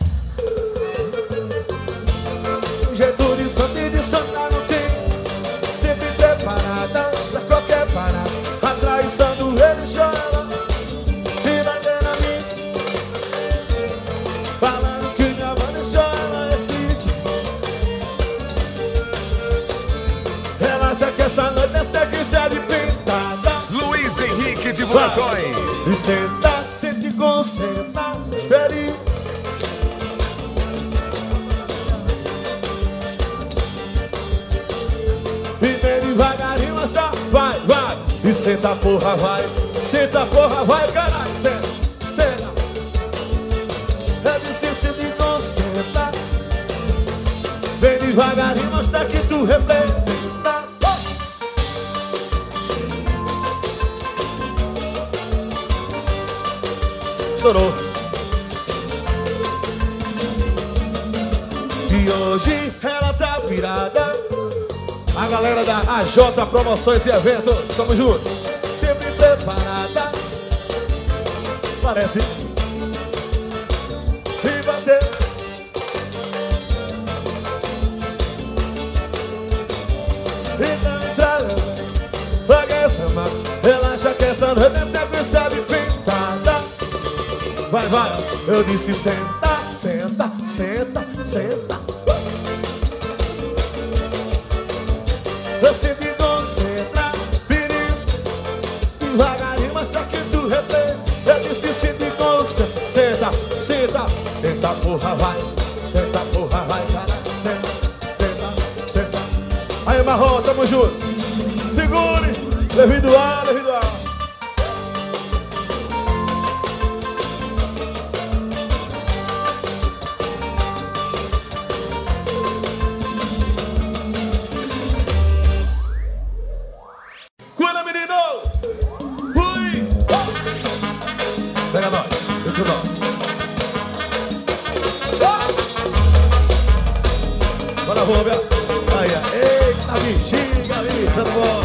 um jeito de sorrir e de sonhar não tem. Sempre preparada pra qualquer parada. A traição do ele chora e bater na mim, falando que minha mãe deixou ela esse. Relaxa que essa noite é sequência de pintada. Luiz Henrique Divulgações. E senta, sente concentra, feliz. Vem devagarinho, mas tá, vai, vai. E senta porra, vai. Senta porra, vai, caralho. Senta, senta. É difícil de concentrar. Vem devagarinho, mas tá que tu representa. Estourou. E hoje ela tá virada. A galera da AJ Promoções e Eventos, tamo junto. Sempre preparada. Parece. E bater. Então entra, paga essa mão. Relaxa que essa noite é sequência de pintada. Vai, vai, eu disse senta, senta, senta, senta. Eu sempre concentra, por isso devagarinho, mas tá que tu replay. Eu disse sempre concentra, senta, senta, senta porra, vai. Senta porra, vai, caralho. Senta, senta, senta. Aí, Marrom, tamo junto. Segure, leve do ar, leve do ar. na bexiga ali, tudo bom?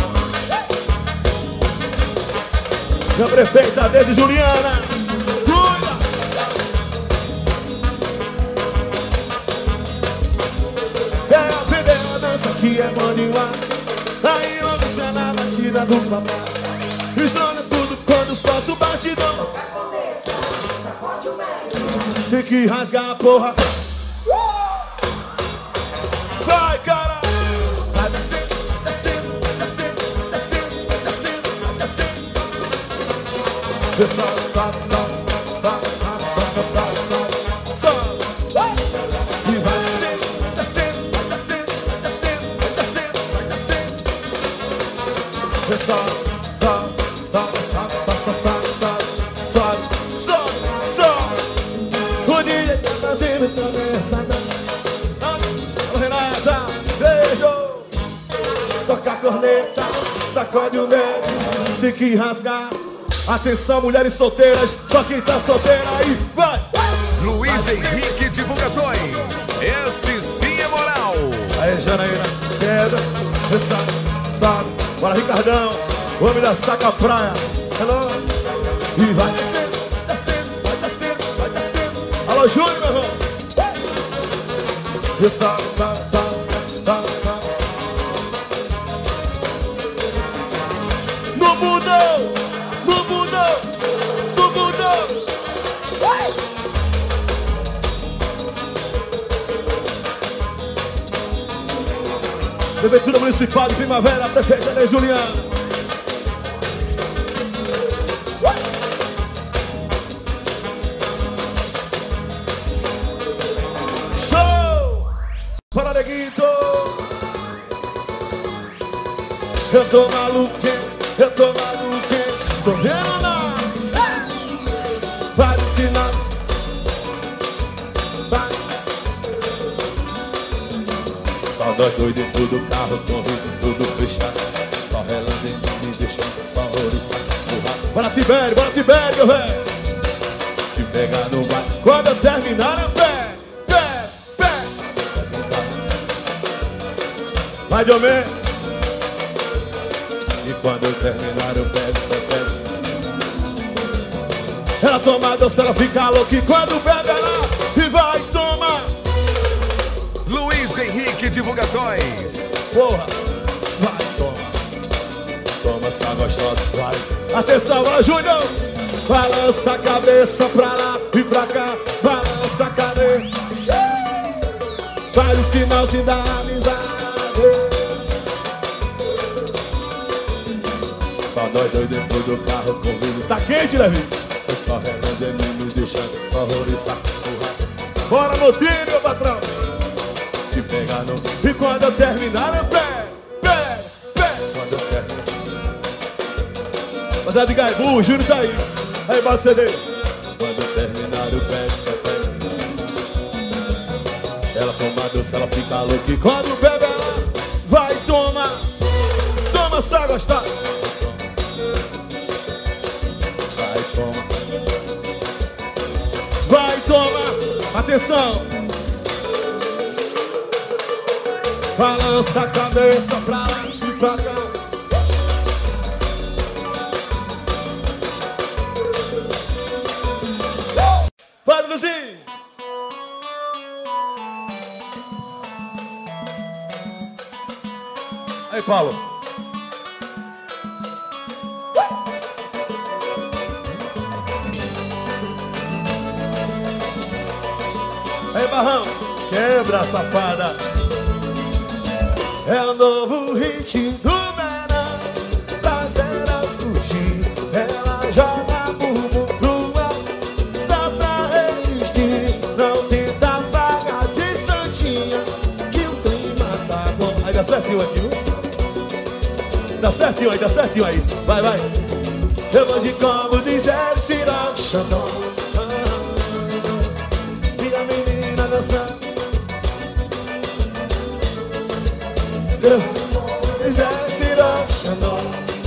Minha prefeita desde Juliana, cuida! Quer aprender uma dança que é bom demais. Aí observa na batida do papai. Estrona tudo quando solta o batidão. Tem que rasgar a porra. Vai, cara! Vai descendo, descendo, descendo, descendo, descendo, descendo. Sobe, sobe, sobe, sobe, sobe, sobe, sobe, sobe. E vai descendo, descendo, vai descendo, vai descendo, vai descendo, vai descendo. Sobe, sobe, sobe, sobe, sobe, sobe, sobe, sobe, sobe. O DJ tá fazendo também essa dança. Alô, Renata, beijo. Toca a corneta, sacode o dedo. Tem que rasgar. Atenção, mulheres solteiras, só quem tá solteira aí, vai! Luiz Henrique Divulgações, esse sim é moral. Aí, Janaína, queda, sabe, bora Ricardão, o homem da Saca Praia, hello, e vai descendo, descendo, vai descendo, vai descendo. Alô, Júnior, meu irmão, e sabe, sabe, sabe, sabe, sabe. Não mudou! No mundo! No mundo! Prefeitura Municipal de Primavera, prefeita de Juliana. Show! Bora, neguito! Eu tô maluquinho, eu tô maluquinho. Tô vendo lá, vai ensinar, vai. Só nós dois dentro do carro, com o vidro tudo fechado. Só relando em mim, me deixando só oriçado. Bora Tibério, velho. Te pegar no bar, quando eu terminar eu pé. Vai de homem. E quando eu terminar eu pego. Ela toma doce, ela fica louca e quando bebe ela e vai tomar. Luiz Henrique Divulgações. Porra, vai tomar. Toma essa gostosa, vai. Atenção, ó, Júnior. Balança a cabeça pra lá e pra cá. Balança a cabeça. Faz o sinalzinho da amizade. Só nós dois dentro do carro com vidro. Tá quente, Levi? Foi só relando em mim, me deixando só horroriçar. Bora, Motinho, meu patrão. Te pegar no... E quando eu terminar, eu pé. Quando eu terminar. Mas é de Gaibu, o Júnior tá aí. Aí, Bacedeiro. Quando eu terminar, eu pé. Ela toma doce, ela fica louca. E quando bebe, ela vai tomar. Toma essa gostosa. Vai tomar, atenção. Balança a cabeça pra lá e pra cá. Vai, Luzinho. Aí, Paulo. Aí, Barrão, quebra, safada. É o novo hit do verão, pra geral curtir. Ela joga bumbum pro ar, dá pra resistir. Não tenta pagar de santinha, que o clima tá bom. Aí dá certinho aqui, viu? Dá certinho aí. Vai. Eu vou de como dizer Ciroc Xandão. E a menina dançando. Eu dizer Ciroc Xandão.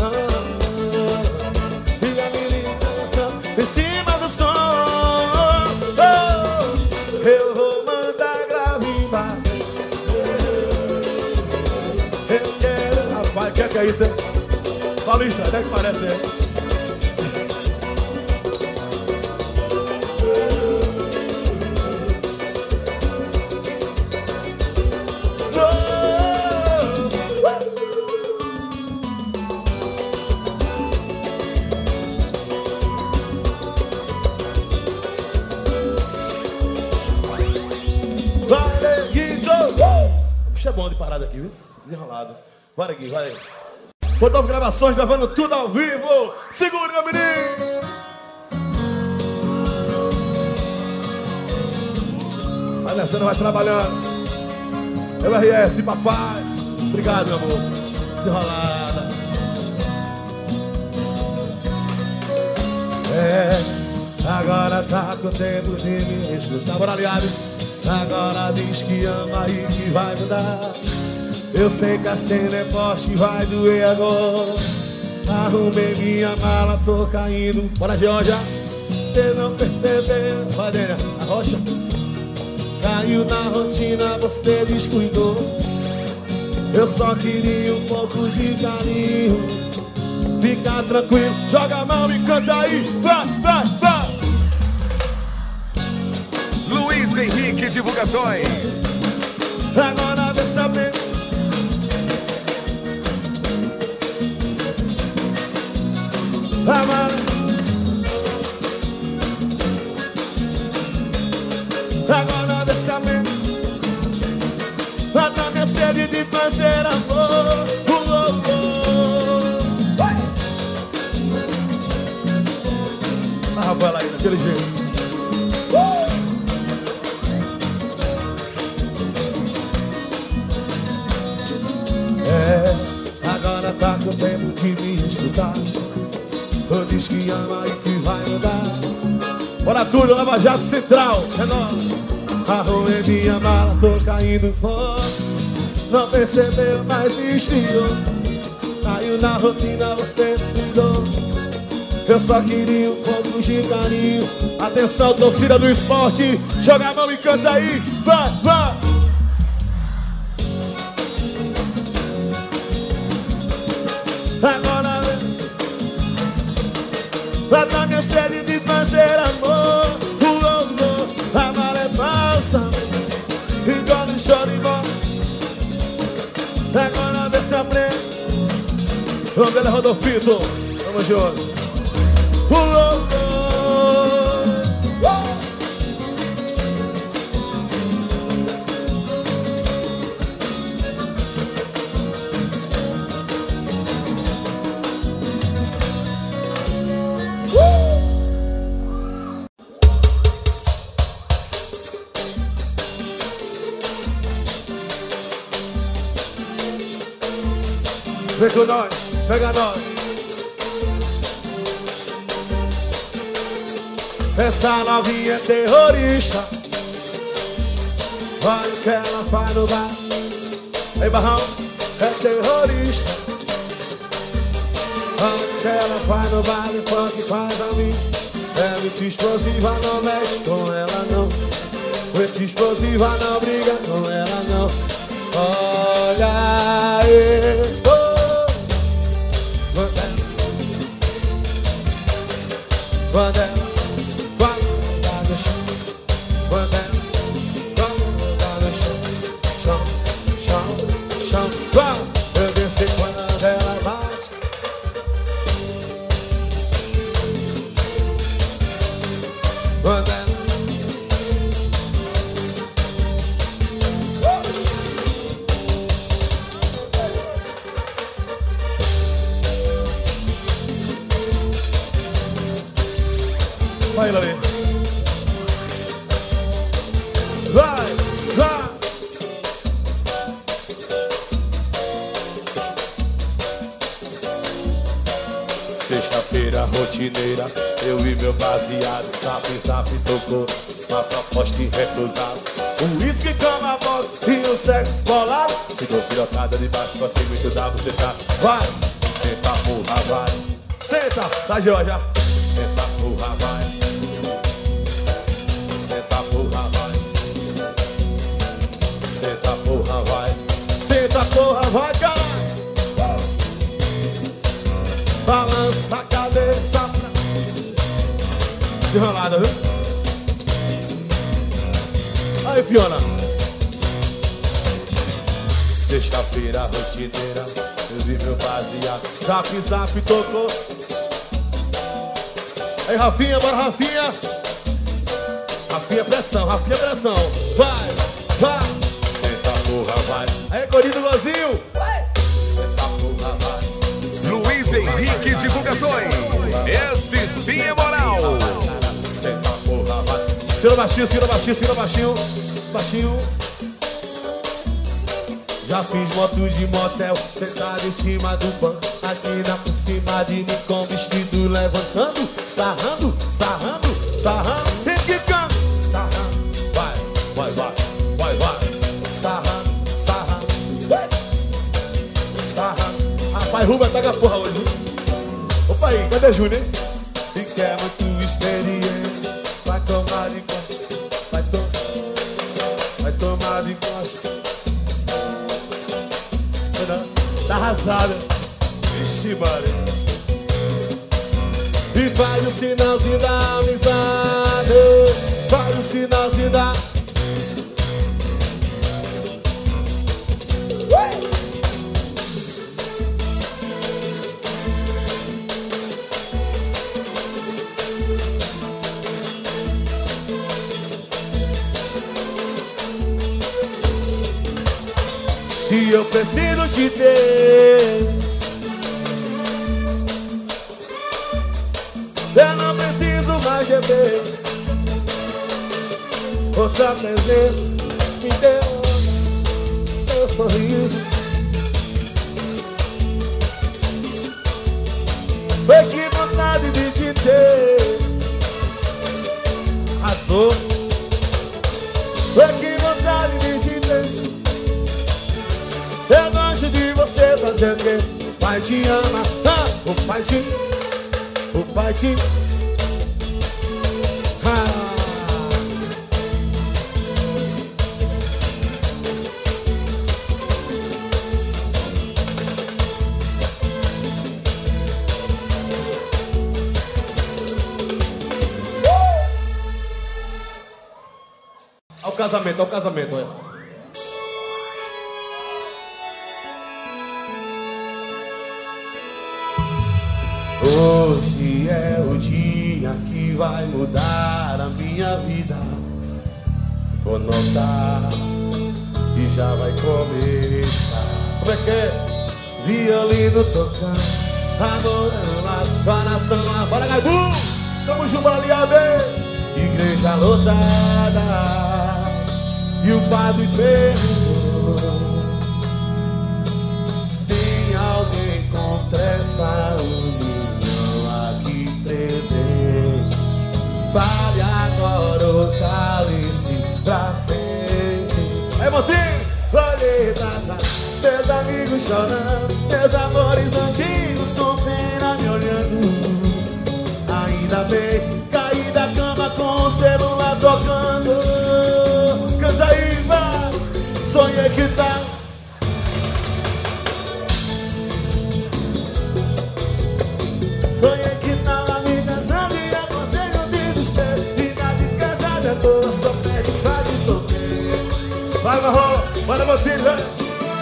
E a menina dançando em cima do som. Eu vou mandar grave embaixo. Eu quero. Rapaz, o que é isso, hein? Paulista, até que parece, hein? Puxa, é bom de parada aqui, viu? Desenrolado. Bora aqui, vai. Rodolfo Gravações, gravando tudo ao vivo. Segura, meu menino. Vai nessa, vai trabalhando. Eu RS, papai. Obrigado, meu amor. Desenrolada. Agora tá com tempo de me escutar. Bora, aliado. Agora diz que ama e que vai mudar. Eu sei que a cena é forte e vai doer agora. Arrumei minha mala, tô caindo. Bora, Georgia. Cê não percebeu. Vai, Dênia, a rocha. Caiu na rotina, você descuidou. Eu só queria um pouco de carinho. Fica tranquilo, joga a mão e canta aí. Vai, vai, vai. Luiz Henrique Divulgações. Agora vem saber. Agora vem saber. Mata minha sede de fazer amor. Vai lá aí, daquele jeito. Agora tá com tempo de me escutar. Tu diz que ama e que vai mudar. Bora tudo, Lava Jato Central. É nóis. Arrumei minha mala, tô caindo fora. Não percebeu, mas esfriou. Caiu na rotina, você descuidou. Eu só queria um pouco de carinho. Atenção, torcida do esporte. Joga a mão e canta aí. Vai, vai. Agora mata minha sede de fazer amor. A mala é falsa e quando chora e morre. Agora vê se aprende. O nome dele é Rodolfito. Vamos juntos. Vem com nós, pega nós. Essa novinha é terrorista. Olha o que ela faz no bar. Ei, Barrão, é terrorista. Olha o que ela faz no bar. E funk faz a mim. É muito explosiva, não mexe com ela não. Muito explosiva, não briga com ela não. Olha eu. Quando ela vai mudar no chão. Quando ela vai mudar no chão. Chão, chão, chão. Vai, eu desci quando ela bate. Quando ela vai, Lali. Vai, vai. Sexta-feira rotineira, eu e meu baseado. Zap, zap, tocou uma proposta irrecusável. Um uísque com a voz e um sexo bolado. Ficou pirotada de baixo pra cima e tu dá, você tá. Vai, senta porra, vai. Senta, tá, Georgia. Senta porra, vai. Senta porra, vai. Senta porra, vai. Senta porra, vai, cara. balança a cabeça. Enrolada, viu? Aí, Fiona. Sexta-feira rotineira, eu vi meu baseado. Zap, zap, tocou. Aí, Rafinha, bora, Rafinha. Rafinha, pressão, Rafinha, pressão. Vai, vai. Senta, porra, vai. Aí, Corinho do Gozinho. Vai. Senta, porra, vai. Luiz Henrique Divulgações. Esse sim é moral. Senta, porra, vai. Segura baixinho, segura baixinho, segura baixinho. Baixinho. Já fiz motos de motel, sentado em cima do banco. Aqui por cima de mim com vestido levantando. Sarrando, sarrando, sarrando. Tem que cantar. Sarrando, vai, vai, vai, vai, vai. Sarrando, sarrando, vai. Sarrando. Rapaz, Rubens tá com a porra hoje. Opa aí, cadê Júnior, hein? E que é muito experiente. Vai tomar de costa, vai tomar de costa. Tá arrasada. Vixe, Maria. E faz o sinalzinho da amizade. Faz o sinalzinho da... E eu preciso te ter. Eu não preciso mais beber. Outra presença me deu teu sorriso. Foi que vontade de te ter. Arrasou. Foi que vontade de te ter. Eu gosto de você fazer o quê? O pai te ama, o pai te... O pai te... Ao casamento, olha. Hoje é o dia que vai mudar a minha vida. Vou notar e já vai começar. Como é que é? Violino tocando, amor no coração. Bora, Gaibu! Tamo junto, bora ali, AB! Igreja lotada e o padre perguntou: tem alguém contra essa união aqui presente? Fale agora o cálice pra sempre. Aí, Montinho! Olhei pra trás, meus amigos chorando, meus amores antigos com pena me olhando. Ainda bem, caí da cama com o celular tocando. Canta aí, vai! Sonhei que tá. Sonhei que tava me casando e acordei no desespero. Vida de casada é boa, só pede pra de solteiro. Vai, Marrom, bora você, vai!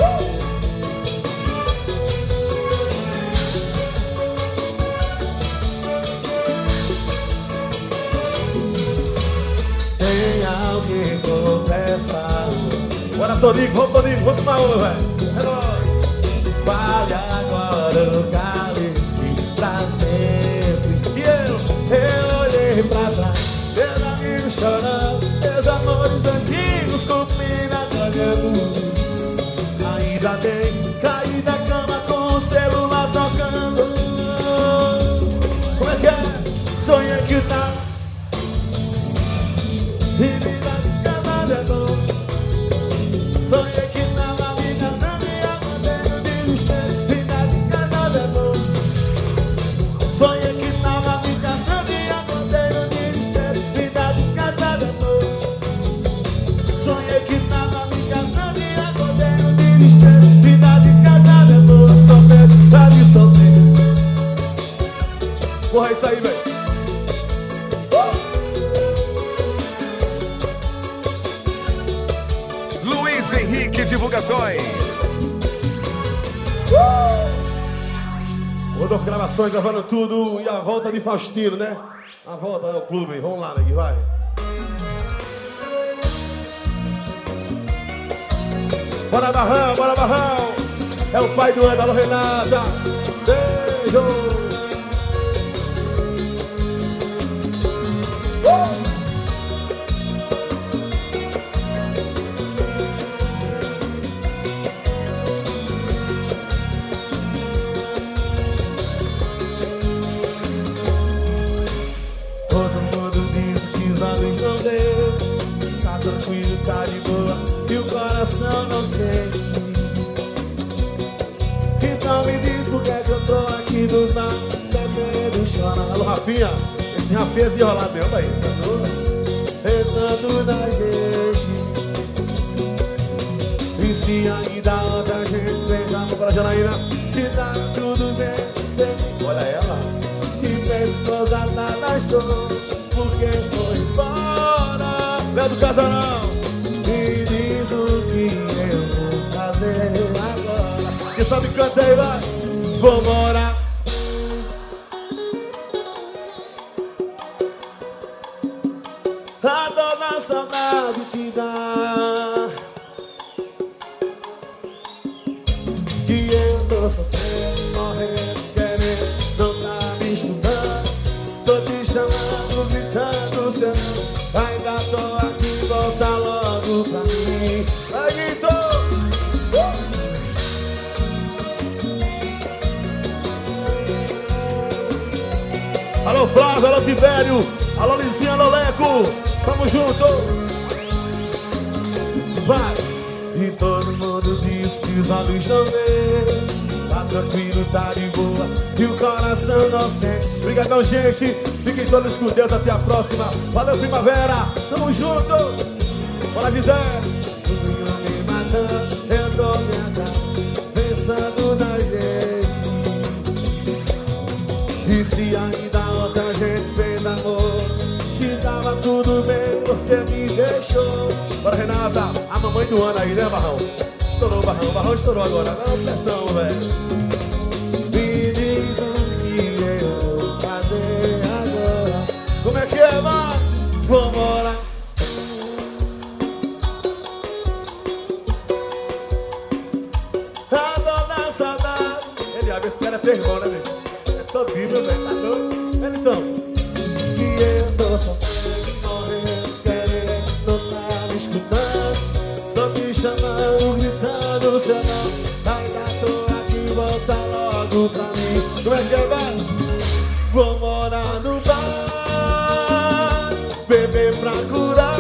Tem alguém conversa. Bora, Tonico, vamos, Tonico, vamos tomar uma, velho. É nóis. Fale agora o cálice pra sempre. E eu olhei pra trás, meus amigos chorando, meus amores antigos com pena me olhando. Ainda bem, caí da cama com o celular tocando. Como é que é? Sonhei que tá. E vida de casado é bom. Sonhei que tava me casando e acordei no desespero. Vida de casado é bom. Sonhei que tava me casando e acordei no desespero. Vida de casado é bom. Sonhei que tava me casando e acordei no desespero. Vida de casado é boa, só pede pra me solteiro. Prof Gravações gravando tudo. E a volta de Faustino, né? A volta ao clube. Vamos lá, Negui, vai. Bora Barrão, bora Barrão. É o pai do Alô Renata. Beijo. Tranquilo, tá de boa e o coração não sente. Então me diz por que é que eu tô aqui do nada bebendo e chorando. Alô, Rafinha, esse Rafinha se enrolar mesmo aí. Entrando na gente. E se ainda outra gente fez amor pra Janaína, se dá tudo bem, você me... Olha ela. Se fez coisa nada estou, porque foi embora. Léo do Casarão. Me diz o que eu vou fazer agora. Quem sabe canta aí, vai. Vou morar. A dor na saudade que dá, que eu tô sofrendo, morrendo, querendo, não tá me escutando. Tô te chamando, gritando seu nome. Ainda tô aqui, volta logo pra mim. Vai, Vitor! Alô, Flávio, alô, Tibério. Alô, Lizinha, alô, Leco. Tamo junto. Vai! E todo mundo diz que os olhos não veem. Tá tranquilo, tá de boa e o coração não sente. Obrigadão, gente. Fiquem todos com Deus. Até a próxima. Valeu, Primavera. Tamo junto. Bora, Gisele. Sonho me matando, eu tô me atando, pensando na gente. E se ainda outra gente fez amor, se tava tudo bem, você me deixou. Bora, Renata. A mamãe do ano aí, né, Barrão? Estourou o Barrão. O Barrão estourou agora. Agora é pressão, velho. Me diz o que eu vou fazer agora. Como é que é, mano? Vou morar. A dor da saudade. Ele abre, esse cara é terror, né, bicho? É todinho, velho. Tá doido? Eles são. Que eu tô sofrendo, morrendo, querendo, não tá me escutando. Tô te chamando, gritando seu nome. Ainda tô aqui, volta logo pra mim. Como é que é, vai? Vou morar no bar, beber pra curar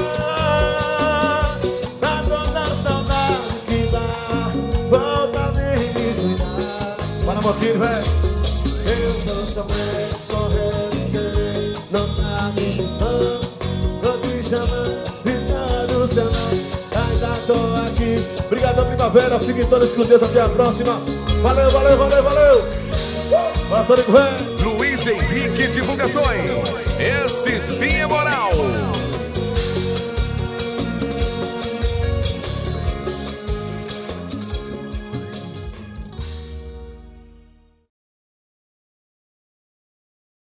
a dor da saudade que dá. Volta, vem me cuidar. Para, Motinho, velho. Eu tô sofrendo, correndo, querendo, não tá me escutando. Tô te chamando, gritando seu nome. Ainda tô aqui. Obrigadão, Primavera. Fiquem todos com Deus. Até a próxima. Valeu, valeu, valeu, valeu. Bora, Tônico, velho. Luiz Henrique Divulgações. Esse sim é moral.